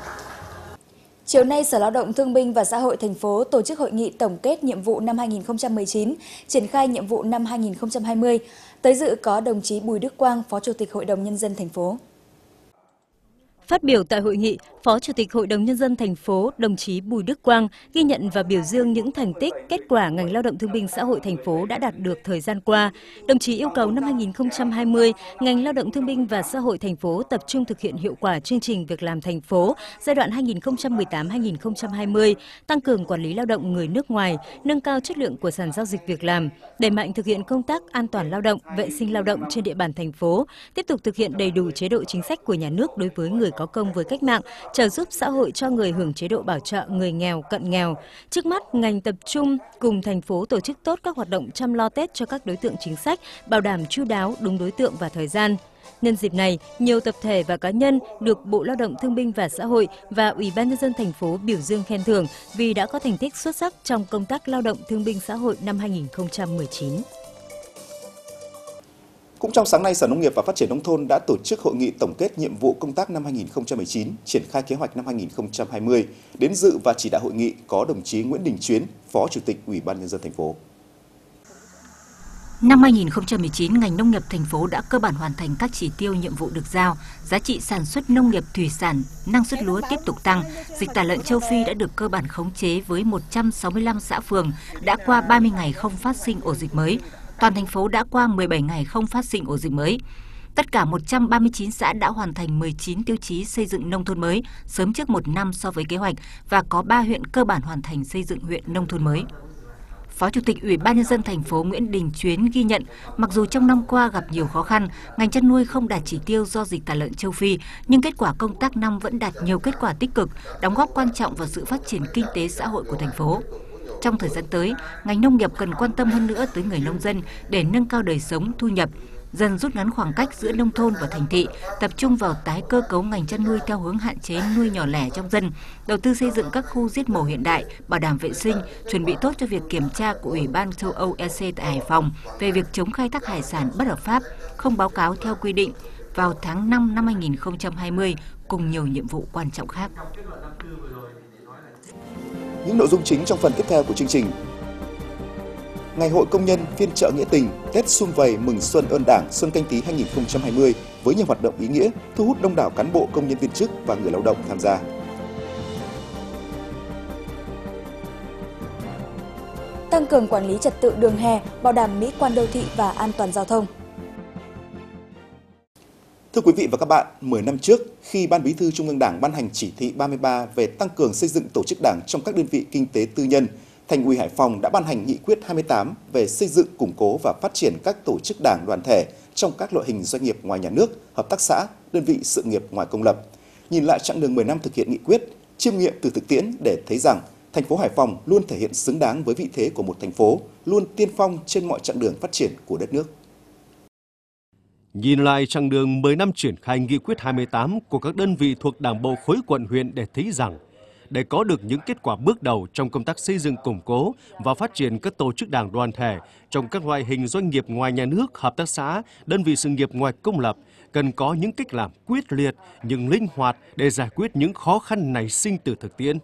Chiều nay, Sở Lao động Thương binh và Xã hội thành phố tổ chức hội nghị tổng kết nhiệm vụ năm hai nghìn không trăm mười chín, triển khai nhiệm vụ năm hai nghìn không trăm hai mươi. Tới dự có đồng chí Bùi Đức Quang, Phó Chủ tịch Hội đồng Nhân dân thành phố. Phát biểu tại hội nghị, Phó Chủ tịch Hội đồng Nhân dân thành phố, đồng chí Bùi Đức Quang ghi nhận và biểu dương những thành tích, kết quả ngành Lao động Thương binh Xã hội thành phố đã đạt được thời gian qua. Đồng chí yêu cầu năm hai nghìn không trăm hai mươi, ngành Lao động Thương binh và Xã hội thành phố tập trung thực hiện hiệu quả chương trình việc làm thành phố giai đoạn hai nghìn không trăm mười tám đến hai nghìn không trăm hai mươi, tăng cường quản lý lao động người nước ngoài, nâng cao chất lượng của sàn giao dịch việc làm, đẩy mạnh thực hiện công tác an toàn lao động, vệ sinh lao động trên địa bàn thành phố, tiếp tục thực hiện đầy đủ chế độ chính sách của nhà nước đối với người có công với cách mạng, trợ giúp xã hội cho người hưởng chế độ bảo trợ người nghèo, cận nghèo. Trước mắt, ngành tập trung cùng thành phố tổ chức tốt các hoạt động chăm lo Tết cho các đối tượng chính sách, bảo đảm chu đáo, đúng đối tượng và thời gian. Nhân dịp này, nhiều tập thể và cá nhân được Bộ Lao động Thương binh và Xã hội và Ủy ban Nhân dân thành phố biểu dương khen thưởng vì đã có thành tích xuất sắc trong công tác lao động thương binh xã hội năm hai nghìn không trăm mười chín. Cũng trong sáng nay, Sở Nông nghiệp và Phát triển Nông thôn đã tổ chức hội nghị tổng kết nhiệm vụ công tác năm hai nghìn không trăm mười chín, triển khai kế hoạch năm hai nghìn không trăm hai mươi. Đến dự và chỉ đạo hội nghị có đồng chí Nguyễn Đình Chuyến, Phó Chủ tịch Ủy ban Nhân dân thành phố. Năm hai nghìn không trăm mười chín, ngành nông nghiệp thành phố đã cơ bản hoàn thành các chỉ tiêu nhiệm vụ được giao, giá trị sản xuất nông nghiệp thủy sản, năng suất lúa tiếp tục tăng, dịch tả lợn châu Phi đã được cơ bản khống chế với một trăm sáu mươi lăm xã phường, đã qua ba mươi ngày không phát sinh ổ dịch mới. Toàn thành phố đã qua mười bảy ngày không phát sinh ổ dịch mới. Tất cả một trăm ba mươi chín xã đã hoàn thành mười chín tiêu chí xây dựng nông thôn mới, sớm trước một năm so với kế hoạch và có ba huyện cơ bản hoàn thành xây dựng huyện nông thôn mới. Phó Chủ tịch Ủy ban Nhân dân thành phố Nguyễn Đình Chuyến ghi nhận, mặc dù trong năm qua gặp nhiều khó khăn, ngành chăn nuôi không đạt chỉ tiêu do dịch tả lợn châu Phi, nhưng kết quả công tác năm vẫn đạt nhiều kết quả tích cực, đóng góp quan trọng vào sự phát triển kinh tế xã hội của thành phố. Trong thời gian tới, ngành nông nghiệp cần quan tâm hơn nữa tới người nông dân để nâng cao đời sống, thu nhập, dần rút ngắn khoảng cách giữa nông thôn và thành thị, tập trung vào tái cơ cấu ngành chăn nuôi theo hướng hạn chế nuôi nhỏ lẻ trong dân, đầu tư xây dựng các khu giết mổ hiện đại, bảo đảm vệ sinh, chuẩn bị tốt cho việc kiểm tra của Ủy ban châu Âu E C tại Hải Phòng về việc chống khai thác hải sản bất hợp pháp, không báo cáo theo quy định vào tháng năm năm hai nghìn không trăm hai mươi, cùng nhiều nhiệm vụ quan trọng khác. Những nội dung chính trong phần tiếp theo của chương trình. Ngày hội công nhân phiên chợ nghĩa tình, Tết sum vầy mừng xuân ơn Đảng Xuân Canh Tý hai nghìn không trăm hai mươi với nhiều hoạt động ý nghĩa, thu hút đông đảo cán bộ, công nhân viên chức và người lao động tham gia. Tăng cường quản lý trật tự đường hè, bảo đảm mỹ quan đô thị và an toàn giao thông. Thưa quý vị và các bạn, mười năm trước, khi Ban Bí thư Trung ương Đảng ban hành chỉ thị ba mươi ba về tăng cường xây dựng tổ chức Đảng trong các đơn vị kinh tế tư nhân, Thành ủy Hải Phòng đã ban hành nghị quyết hai mươi tám về xây dựng, củng cố và phát triển các tổ chức Đảng đoàn thể trong các loại hình doanh nghiệp ngoài nhà nước, hợp tác xã, đơn vị sự nghiệp ngoài công lập. Nhìn lại chặng đường mười năm thực hiện nghị quyết, chiêm nghiệm từ thực tiễn để thấy rằng thành phố Hải Phòng luôn thể hiện xứng đáng với vị thế của một thành phố, luôn tiên phong trên mọi chặng đường phát triển của đất nước. Nhìn lại chặng đường mười năm triển khai nghị quyết hai mươi tám của các đơn vị thuộc Đảng bộ khối quận huyện để thấy rằng, để có được những kết quả bước đầu trong công tác xây dựng, củng cố và phát triển các tổ chức Đảng đoàn thể trong các loại hình doanh nghiệp ngoài nhà nước, hợp tác xã, đơn vị sự nghiệp ngoài công lập, cần có những cách làm quyết liệt nhưng linh hoạt để giải quyết những khó khăn nảy sinh từ thực tiễn.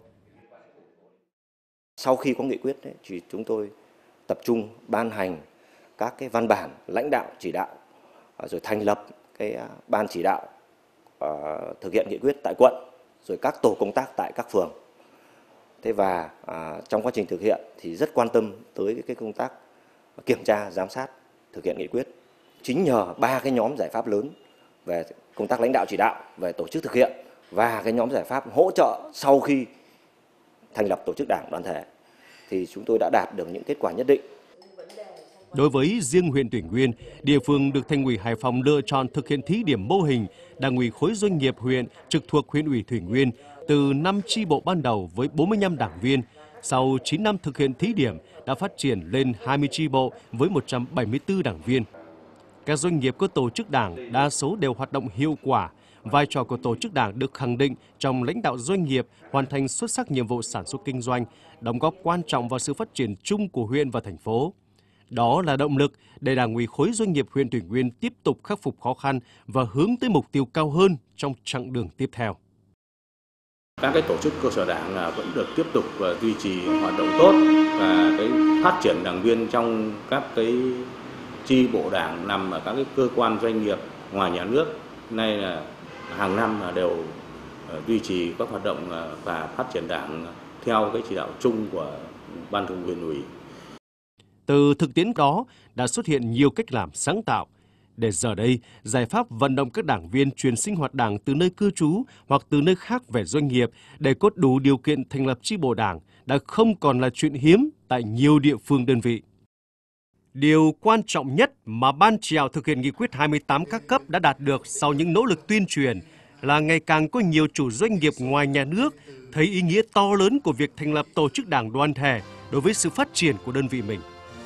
Sau khi có nghị quyết đấy, thì chúng tôi tập trung ban hành các cái văn bản lãnh đạo chỉ đạo, rồi thành lập cái ban chỉ đạo uh, thực hiện nghị quyết tại quận, rồi các tổ công tác tại các phường. Thế và à, trong quá trình thực hiện thì rất quan tâm tới cái công tác kiểm tra, giám sát, thực hiện nghị quyết. Chính nhờ ba cái nhóm giải pháp lớn về công tác lãnh đạo chỉ đạo, về tổ chức thực hiện và cái nhóm giải pháp hỗ trợ sau khi thành lập tổ chức Đảng đoàn thể thì chúng tôi đã đạt được những kết quả nhất định. Đối với riêng huyện Thủy Nguyên, địa phương được Thành ủy Hải Phòng lựa chọn thực hiện thí điểm mô hình Đảng ủy khối doanh nghiệp huyện trực thuộc huyện ủy Thủy Nguyên từ năm chi bộ ban đầu với bốn mươi lăm đảng viên. Sau chín năm thực hiện thí điểm đã phát triển lên hai mươi chi bộ với một trăm bảy mươi tư đảng viên. Các doanh nghiệp có tổ chức đảng đa số đều hoạt động hiệu quả. Vai trò của tổ chức đảng được khẳng định trong lãnh đạo doanh nghiệp, hoàn thành xuất sắc nhiệm vụ sản xuất kinh doanh, đóng góp quan trọng vào sự phát triển chung của huyện và thành phố. Đó là động lực để Đảng ủy khối doanh nghiệp huyện Thủy Nguyên tiếp tục khắc phục khó khăn và hướng tới mục tiêu cao hơn trong chặng đường tiếp theo. Các cái tổ chức cơ sở đảng vẫn được tiếp tục duy trì hoạt động tốt và cái phát triển đảng viên trong các cái chi bộ đảng nằm ở các cái cơ quan doanh nghiệp ngoài nhà nước. Nay là hàng năm là đều duy trì các hoạt động và phát triển đảng theo cái chỉ đạo chung của Ban Thường vụ Huyện ủy. Từ thực tiễn đó đã xuất hiện nhiều cách làm sáng tạo. Để giờ đây, giải pháp vận động các đảng viên chuyển sinh hoạt đảng từ nơi cư trú hoặc từ nơi khác về doanh nghiệp để có đủ điều kiện thành lập chi bộ đảng đã không còn là chuyện hiếm tại nhiều địa phương đơn vị. Điều quan trọng nhất mà Ban chỉ đạo thực hiện nghị quyết hai mươi tám các cấp đã đạt được sau những nỗ lực tuyên truyền là ngày càng có nhiều chủ doanh nghiệp ngoài nhà nước thấy ý nghĩa to lớn của việc thành lập tổ chức đảng đoàn thể đối với sự phát triển của đơn vị mình.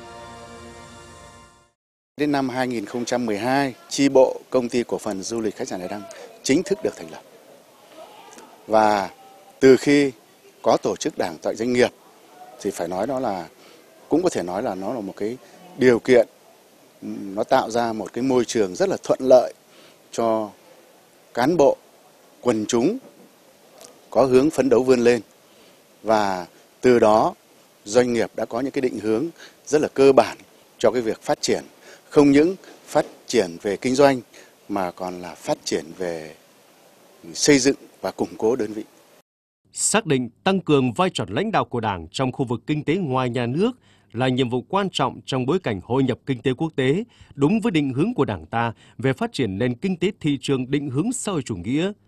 Đến năm hai nghìn không trăm mười hai, chi bộ Công ty Cổ phần Du lịch Khách sạn Hải Đăng chính thức được thành lập. Và từ khi có tổ chức đảng tại doanh nghiệp thì phải nói đó là, cũng có thể nói là nó là một cái điều kiện, nó tạo ra một cái môi trường rất là thuận lợi cho cán bộ, quần chúng có hướng phấn đấu vươn lên. Và từ đó doanh nghiệp đã có những cái định hướng rất là cơ bản cho cái việc phát triển. Không những phát triển về kinh doanh mà còn là phát triển về xây dựng và củng cố đơn vị. Xác định tăng cường vai trò lãnh đạo của Đảng trong khu vực kinh tế ngoài nhà nước là nhiệm vụ quan trọng trong bối cảnh hội nhập kinh tế quốc tế, đúng với định hướng của Đảng ta về phát triển nền kinh tế thị trường định hướng xã hội chủ nghĩa.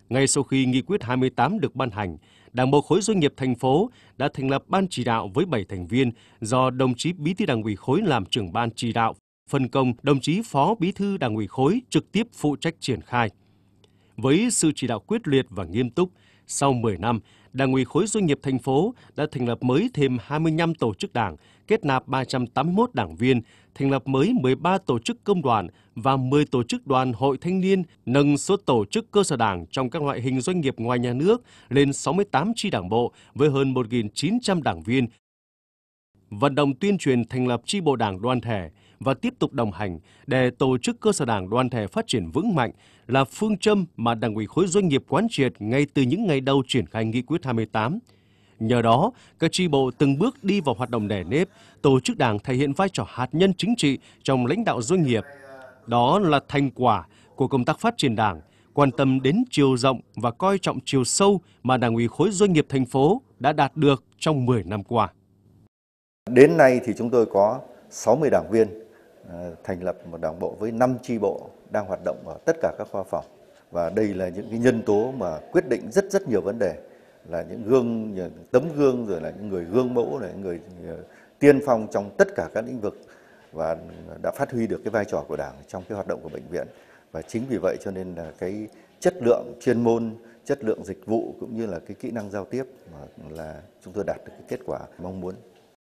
Ngay sau khi nghị quyết hai mươi tám được ban hành, Đảng bộ khối doanh nghiệp thành phố đã thành lập ban chỉ đạo với bảy thành viên do đồng chí Bí thư Đảng ủy khối làm trưởng ban chỉ đạo, phân công đồng chí Phó Bí thư Đảng ủy khối trực tiếp phụ trách triển khai. Với sự chỉ đạo quyết liệt và nghiêm túc, sau mười năm, Đảng ủy khối doanh nghiệp thành phố đã thành lập mới thêm hai mươi lăm tổ chức đảng, kết nạp ba trăm tám mươi mốt đảng viên, thành lập mới mười ba tổ chức công đoàn và mười tổ chức đoàn hội thanh niên, nâng số tổ chức cơ sở đảng trong các loại hình doanh nghiệp ngoài nhà nước lên sáu mươi tám chi đảng bộ với hơn một nghìn chín trăm đảng viên. Vận động tuyên truyền thành lập chi bộ đảng đoàn thể và tiếp tục đồng hành để tổ chức cơ sở đảng đoàn thể phát triển vững mạnh là phương châm mà Đảng ủy khối doanh nghiệp quán triệt ngay từ những ngày đầu triển khai nghị quyết hai mươi tám. Nhờ đó, các chi bộ từng bước đi vào hoạt động nề nếp, tổ chức đảng thể hiện vai trò hạt nhân chính trị trong lãnh đạo doanh nghiệp. Đó là thành quả của công tác phát triển đảng, quan tâm đến chiều rộng và coi trọng chiều sâu mà Đảng ủy khối doanh nghiệp thành phố đã đạt được trong mười năm qua. Đến nay thì chúng tôi có sáu mươi đảng viên, thành lập một đảng bộ với năm chi bộ đang hoạt động ở tất cả các khoa phòng. Và đây là những cái nhân tố mà quyết định rất rất nhiều vấn đề, là những gương, những tấm gương, rồi là những người gương mẫu, là những người tiên phong trong tất cả các lĩnh vực và đã phát huy được cái vai trò của Đảng trong cái hoạt động của bệnh viện. Và chính vì vậy cho nên là cái chất lượng chuyên môn, chất lượng dịch vụ cũng như là cái kỹ năng giao tiếp mà là chúng tôi đạt được cái kết quả mong muốn.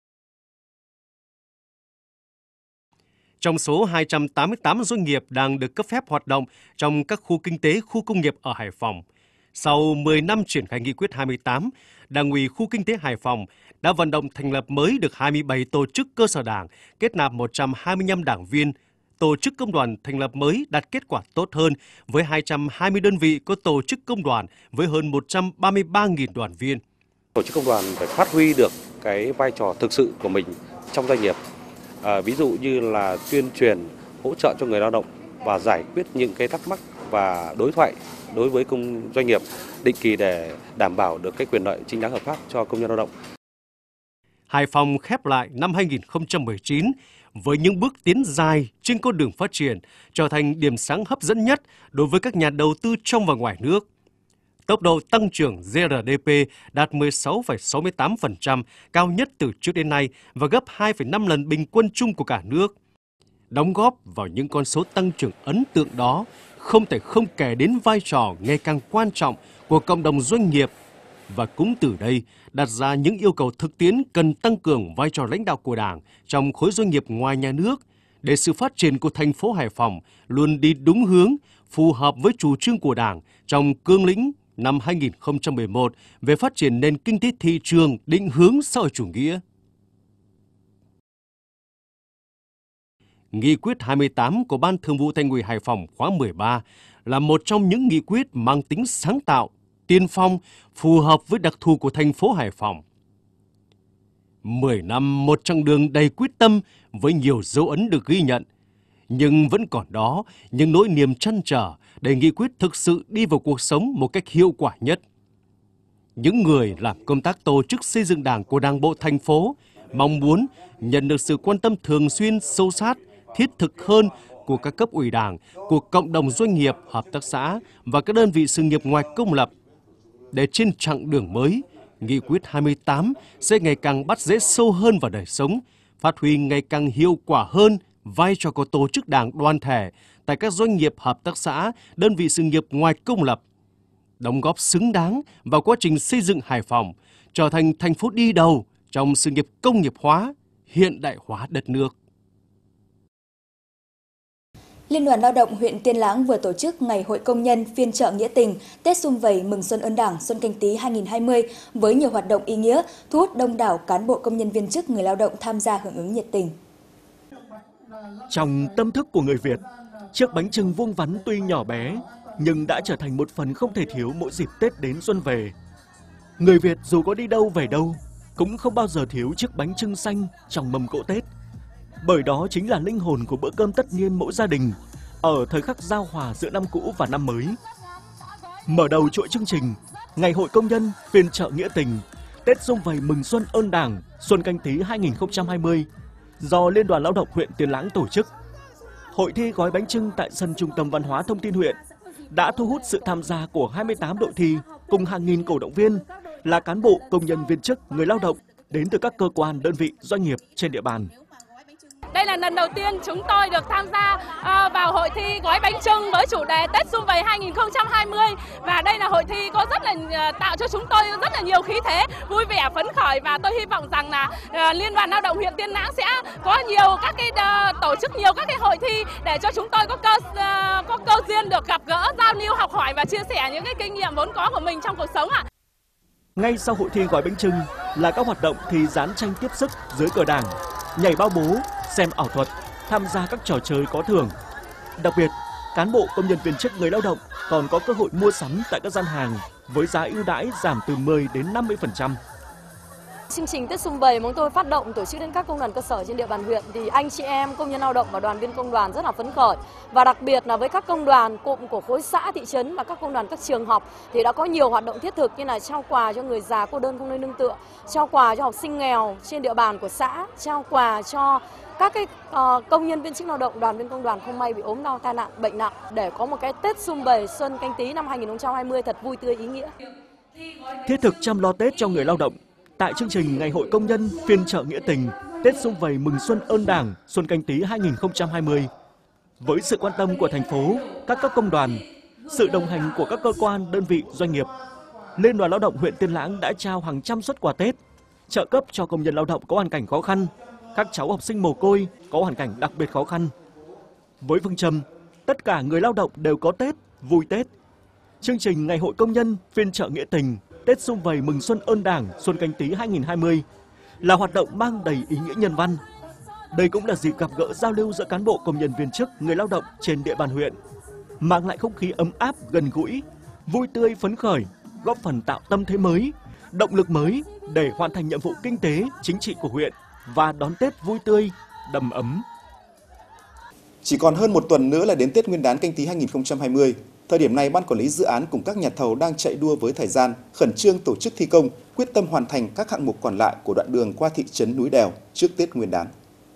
Trong số hai trăm tám mươi tám doanh nghiệp đang được cấp phép hoạt động trong các khu kinh tế, khu công nghiệp ở Hải Phòng, sau mười năm triển khai nghị quyết hai mươi tám, Đảng ủy khu kinh tế Hải Phòng đã vận động thành lập mới được hai mươi bảy tổ chức cơ sở đảng, kết nạp một trăm hai mươi lăm đảng viên. Tổ chức công đoàn thành lập mới đạt kết quả tốt hơn với hai trăm hai mươi đơn vị có tổ chức công đoàn với hơn một trăm ba mươi ba nghìn đoàn viên. Tổ chức công đoàn phải phát huy được cái vai trò thực sự của mình trong doanh nghiệp. À, ví dụ như là tuyên truyền, hỗ trợ cho người lao động và giải quyết những cái thắc mắc và đối thoại đối với công doanh nghiệp định kỳ để đảm bảo được cái quyền lợi chính đáng hợp pháp cho công nhân lao động. Hải Phòng khép lại năm hai nghìn không trăm mười chín với những bước tiến dài trên con đường phát triển, trở thành điểm sáng hấp dẫn nhất đối với các nhà đầu tư trong và ngoài nước. Tốc độ tăng trưởng giê rờ đê pê đạt mười sáu phẩy sáu mươi tám phần trăm, cao nhất từ trước đến nay và gấp hai phẩy năm lần bình quân chung của cả nước. Đóng góp vào những con số tăng trưởng ấn tượng đó, không thể không kể đến vai trò ngày càng quan trọng của cộng đồng doanh nghiệp và cũng từ đây đặt ra những yêu cầu thực tiễn cần tăng cường vai trò lãnh đạo của Đảng trong khối doanh nghiệp ngoài nhà nước để sự phát triển của thành phố Hải Phòng luôn đi đúng hướng, phù hợp với chủ trương của Đảng trong cương lĩnh năm hai nghìn không trăm mười một về phát triển nền kinh tế thị trường định hướng xã hội chủ nghĩa. Nghị quyết hai mươi tám của Ban Thường vụ Thành ủy Hải Phòng khóa mười ba là một trong những nghị quyết mang tính sáng tạo, tiên phong, phù hợp với đặc thù của thành phố Hải Phòng. mười năm một chặng đường đầy quyết tâm với nhiều dấu ấn được ghi nhận, nhưng vẫn còn đó những nỗi niềm trăn trở để nghị quyết thực sự đi vào cuộc sống một cách hiệu quả nhất. Những người làm công tác tổ chức xây dựng Đảng của Đảng bộ thành phố mong muốn nhận được sự quan tâm thường xuyên, sâu sát, thiết thực hơn của các cấp ủy Đảng, của cộng đồng doanh nghiệp, hợp tác xã và các đơn vị sự nghiệp ngoài công lập. Để trên chặng đường mới, nghị quyết hai mươi tám sẽ ngày càng bắt rễ sâu hơn vào đời sống, phát huy ngày càng hiệu quả hơn vai trò của tổ chức Đảng đoàn thể tại các doanh nghiệp, hợp tác xã, đơn vị sự nghiệp ngoài công lập, đóng góp xứng đáng vào quá trình xây dựng Hải Phòng trở thành thành phố đi đầu trong sự nghiệp công nghiệp hóa, hiện đại hóa đất nước. Liên đoàn Lao động huyện Tiên Lãng vừa tổ chức Ngày hội công nhân phiên chợ nghĩa tình Tết Sum Vầy mừng Xuân Ơn Đảng Xuân Canh Tý hai nghìn không trăm hai mươi với nhiều hoạt động ý nghĩa, thu hút đông đảo cán bộ công nhân viên chức, người lao động tham gia hưởng ứng nhiệt tình. Trong tâm thức của người Việt, chiếc bánh chưng vuông vắn tuy nhỏ bé nhưng đã trở thành một phần không thể thiếu mỗi dịp Tết đến xuân về. Người Việt dù có đi đâu về đâu cũng không bao giờ thiếu chiếc bánh chưng xanh trong mâm cỗ Tết. Bởi đó chính là linh hồn của bữa cơm tất niên mỗi gia đình ở thời khắc giao hòa giữa năm cũ và năm mới. Mở đầu chuỗi chương trình Ngày hội công nhân phiên chợ nghĩa tình Tết Sum Vầy mừng Xuân Ơn Đảng Xuân Canh Tý hai nghìn không trăm hai mươi do Liên đoàn Lao động huyện Tiên Lãng tổ chức. Hội thi gói bánh chưng tại sân Trung tâm Văn hóa Thông tin huyện đã thu hút sự tham gia của hai mươi tám đội thi cùng hàng nghìn cổ động viên là cán bộ, công nhân viên chức, người lao động đến từ các cơ quan, đơn vị, doanh nghiệp trên địa bàn. Đây là lần đầu tiên chúng tôi được tham gia vào hội thi gói bánh chưng với chủ đề Tết Sum Vầy hai nghìn không trăm hai mươi, và đây là hội thi có rất là tạo cho chúng tôi rất là nhiều khí thế, vui vẻ, phấn khởi, và tôi hy vọng rằng là Liên đoàn Lao động huyện Tiên Lãng sẽ có nhiều các cái tổ chức nhiều các cái hội thi để cho chúng tôi có cơ có cơ duyên được gặp gỡ, giao lưu, học hỏi và chia sẻ những cái kinh nghiệm vốn có của mình trong cuộc sống ạ. Ngay sau hội thi gói bánh chưng là các hoạt động thi dán tranh tiếp sức dưới cờ Đảng, nhảy bao bố, xem ảo thuật, tham gia các trò chơi có thưởng. Đặc biệt, cán bộ, công nhân viên chức, người lao động còn có cơ hội mua sắm tại các gian hàng với giá ưu đãi giảm từ mười đến năm mươi phần trăm. Chương trình Tết Sum Vầy mà chúng tôi phát động tổ chức đến các công đoàn cơ sở trên địa bàn huyện thì anh chị em công nhân lao động và đoàn viên công đoàn rất là phấn khởi, và đặc biệt là với các công đoàn cụm của khối xã, thị trấn và các công đoàn các trường học thì đã có nhiều hoạt động thiết thực như là trao quà cho người già cô đơn không nơi nương tựa, trao quà cho học sinh nghèo trên địa bàn của xã, trao quà cho các cái uh, công nhân viên chức lao động, đoàn viên công đoàn không may bị ốm đau, tai nạn, bệnh nặng để có một cái Tết Sum Vầy Xuân Canh Tý năm hai nghìn không trăm hai mươi thật vui tươi, ý nghĩa. Thiết thực chăm lo Tết cho người lao động. Tại chương trình Ngày hội Công nhân phiên chợ nghĩa tình Tết Sum Vầy mừng xuân ơn Đảng Xuân Canh Tý hai nghìn không trăm hai mươi, với sự quan tâm của thành phố, các cấp công đoàn, sự đồng hành của các cơ quan, đơn vị, doanh nghiệp, Liên đoàn Lao động huyện Tiên Lãng đã trao hàng trăm suất quà Tết, trợ cấp cho công nhân lao động có hoàn cảnh khó khăn, các cháu học sinh mồ côi có hoàn cảnh đặc biệt khó khăn. Với phương châm tất cả người lao động đều có Tết, vui Tết, chương trình Ngày hội Công nhân phiên chợ nghĩa tình Tết Sum Vầy mừng xuân ơn Đảng Xuân Canh Tý hai nghìn không trăm hai mươi là hoạt động mang đầy ý nghĩa nhân văn. Đây cũng là dịp gặp gỡ, giao lưu giữa cán bộ, công nhân viên chức, người lao động trên địa bàn huyện, mang lại không khí ấm áp, gần gũi, vui tươi, phấn khởi, góp phần tạo tâm thế mới, động lực mới để hoàn thành nhiệm vụ kinh tế, chính trị của huyện và đón Tết vui tươi, đầm ấm. Chỉ còn hơn một tuần nữa là đến Tết Nguyên đán Canh Tý hai nghìn không trăm hai mươi. Thời điểm này, Ban Quản lý Dự án cùng các nhà thầu đang chạy đua với thời gian, khẩn trương tổ chức thi công, quyết tâm hoàn thành các hạng mục còn lại của đoạn đường qua thị trấn Núi Đèo trước Tết Nguyên đán.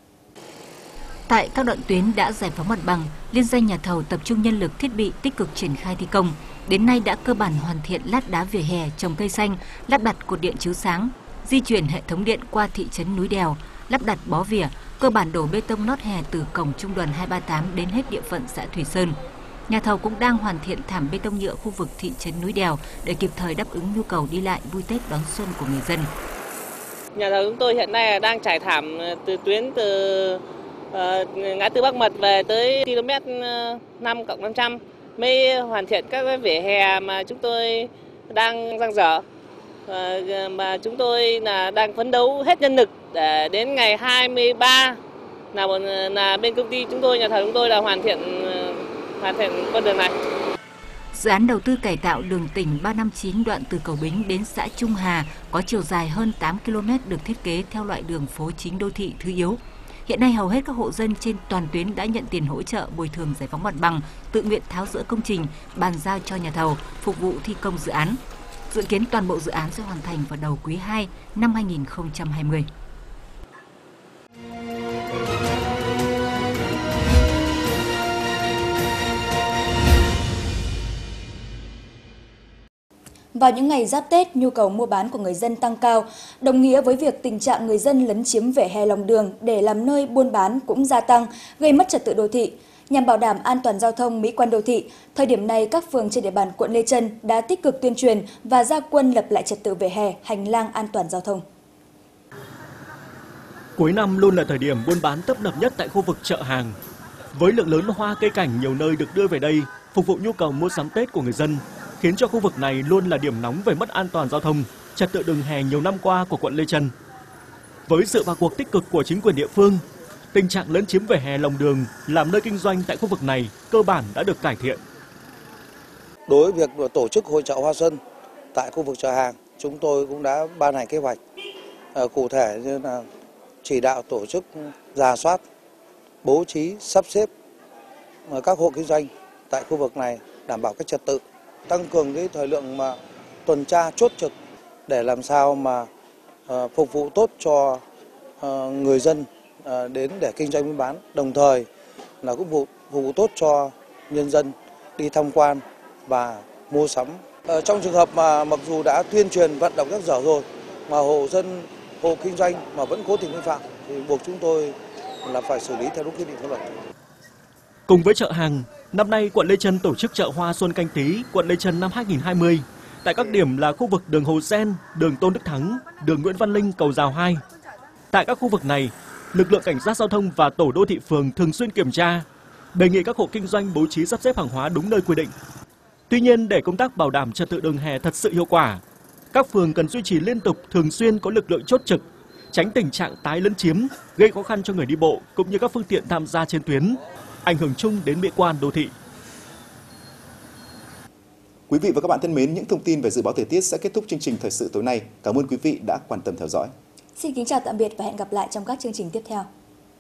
Tại các đoạn tuyến đã giải phóng mặt bằng, liên danh nhà thầu tập trung nhân lực, thiết bị tích cực triển khai thi công. Đến nay đã cơ bản hoàn thiện lát đá vỉa hè, trồng cây xanh, lắp đặt cột điện chiếu sáng, di chuyển hệ thống điện qua thị trấn Núi Đèo, lắp đặt bó vỉa, cơ bản đổ bê tông lót hè từ cổng trung đoàn hai ba tám đến hết địa phận xã Thủy Sơn. Nhà thầu cũng đang hoàn thiện thảm bê tông nhựa khu vực thị trấn Núi Đèo để kịp thời đáp ứng nhu cầu đi lại vui Tết đón xuân của người dân. Nhà thầu chúng tôi hiện nay đang trải thảm từ tuyến từ uh, ngã tư Bắc Mật về tới km năm cộng năm trăm mới hoàn thiện các cái vỉa hè mà chúng tôi đang dang dở. Uh, mà chúng tôi là đang phấn đấu hết nhân lực để đến ngày hai mươi ba là một, là bên công ty chúng tôi, nhà thầu chúng tôi là hoàn thiện hoàn thiện con đường này. Dự án đầu tư cải tạo đường tỉnh ba năm chín đoạn từ Cầu Bính đến xã Trung Hà có chiều dài hơn tám ki lô mét được thiết kế theo loại đường phố chính đô thị thứ yếu. Hiện nay hầu hết các hộ dân trên toàn tuyến đã nhận tiền hỗ trợ bồi thường giải phóng mặt bằng, tự nguyện tháo dỡ công trình, bàn giao cho nhà thầu phục vụ thi công dự án. Dự kiến toàn bộ dự án sẽ hoàn thành vào đầu quý hai năm hai nghìn không trăm hai mươi. Vào những ngày giáp Tết, nhu cầu mua bán của người dân tăng cao, đồng nghĩa với việc tình trạng người dân lấn chiếm vỉa hè lòng đường để làm nơi buôn bán cũng gia tăng, gây mất trật tự đô thị. Nhằm bảo đảm an toàn giao thông, mỹ quan đô thị, thời điểm này các phường trên địa bàn quận Lê Chân đã tích cực tuyên truyền và ra quân lập lại trật tự vỉa hè, hành lang an toàn giao thông. Cuối năm luôn là thời điểm buôn bán tấp nập nhất tại khu vực chợ hàng. Với lượng lớn hoa cây cảnh nhiều nơi được đưa về đây, phục vụ nhu cầu mua sắm Tết của người dân, khiến cho khu vực này luôn là điểm nóng về mất an toàn giao thông, trật tự đường hè nhiều năm qua của quận Lê Chân. Với sự vào cuộc tích cực của chính quyền địa phương, tình trạng lấn chiếm vỉa hè lòng đường làm nơi kinh doanh tại khu vực này cơ bản đã được cải thiện. Đối với việc tổ chức hội chợ hoa xuân tại khu vực chợ hàng, chúng tôi cũng đã ban hành kế hoạch cụ thể như là chỉ đạo tổ chức rà soát, bố trí, sắp xếp các hộ kinh doanh tại khu vực này đảm bảo các trật tự, tăng cường cái thời lượng mà tuần tra chốt trực để làm sao mà uh, phục vụ tốt cho uh, người dân uh, đến để kinh doanh buôn bán, đồng thời là cũng phục vụ tốt cho nhân dân đi tham quan và mua sắm. Ở trong trường hợp mà mặc dù đã tuyên truyền vận động các giờ rồi mà hộ dân, hộ kinh doanh mà vẫn cố tình vi phạm thì buộc chúng tôi là phải xử lý theo đúng quy định pháp luật. Cùng với chợ hàng, năm nay quận Lê Chân tổ chức chợ hoa Xuân Canh Tý quận Lê Chân năm hai nghìn không trăm hai mươi tại các điểm là khu vực đường Hồ Sen, đường Tôn Đức Thắng, đường Nguyễn Văn Linh, cầu Rào hai. Tại các khu vực này, lực lượng cảnh sát giao thông và tổ đô thị phường thường xuyên kiểm tra, đề nghị các hộ kinh doanh bố trí sắp xếp hàng hóa đúng nơi quy định. Tuy nhiên, để công tác bảo đảm trật tự đường hè thật sự hiệu quả, các phường cần duy trì liên tục thường xuyên có lực lượng chốt trực, tránh tình trạng tái lấn chiếm, gây khó khăn cho người đi bộ cũng như các phương tiện tham gia trên tuyến, ảnh hưởng chung đến mỹ quan đô thị. Quý vị và các bạn thân mến, những thông tin về dự báo thời tiết sẽ kết thúc chương trình thời sự tối nay. Cảm ơn quý vị đã quan tâm theo dõi. Xin kính chào tạm biệt và hẹn gặp lại trong các chương trình tiếp theo.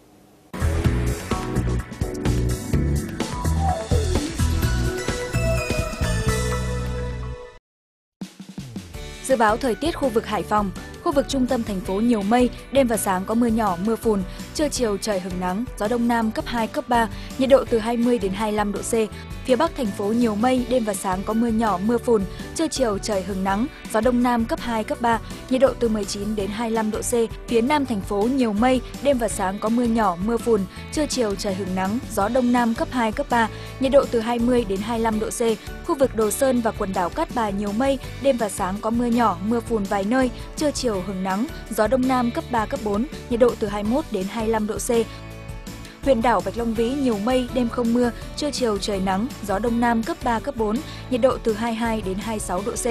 Dự báo thời tiết khu vực Hải Phòng. Khu vực trung tâm thành phố nhiều mây, đêm và sáng có mưa nhỏ, mưa phùn, trưa chiều trời hứng nắng, gió đông nam cấp hai, cấp ba, nhiệt độ từ hai mươi đến hai mươi lăm độ C. Phía Bắc thành phố nhiều mây, đêm và sáng có mưa nhỏ, mưa phùn, trưa chiều trời hứng nắng, gió đông nam cấp hai, cấp ba, nhiệt độ từ mười chín đến hai mươi lăm độ C. Phía Nam thành phố nhiều mây, đêm và sáng có mưa nhỏ, mưa phùn, trưa chiều trời hứng nắng, gió đông nam cấp hai, cấp ba, nhiệt độ từ hai mươi đến hai mươi lăm độ C. Khu vực Đồ Sơn và quần đảo Cát Bà nhiều mây, đêm và sáng có mưa nhỏ, mưa phùn vài nơi, trưa chiều hứng nắng, gió đông nam cấp ba, cấp bốn, nhiệt độ từ hai mươi mốt đến hai mươi lăm độ C. Huyện đảo Bạch Long Vĩ nhiều mây, đêm không mưa, trưa chiều trời nắng, gió đông nam cấp ba, cấp bốn, nhiệt độ từ hai mươi hai đến hai mươi sáu độ C.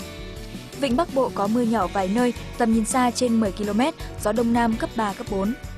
Vịnh Bắc Bộ có mưa nhỏ vài nơi, tầm nhìn xa trên mười ki lô mét, gió đông nam cấp ba, cấp bốn.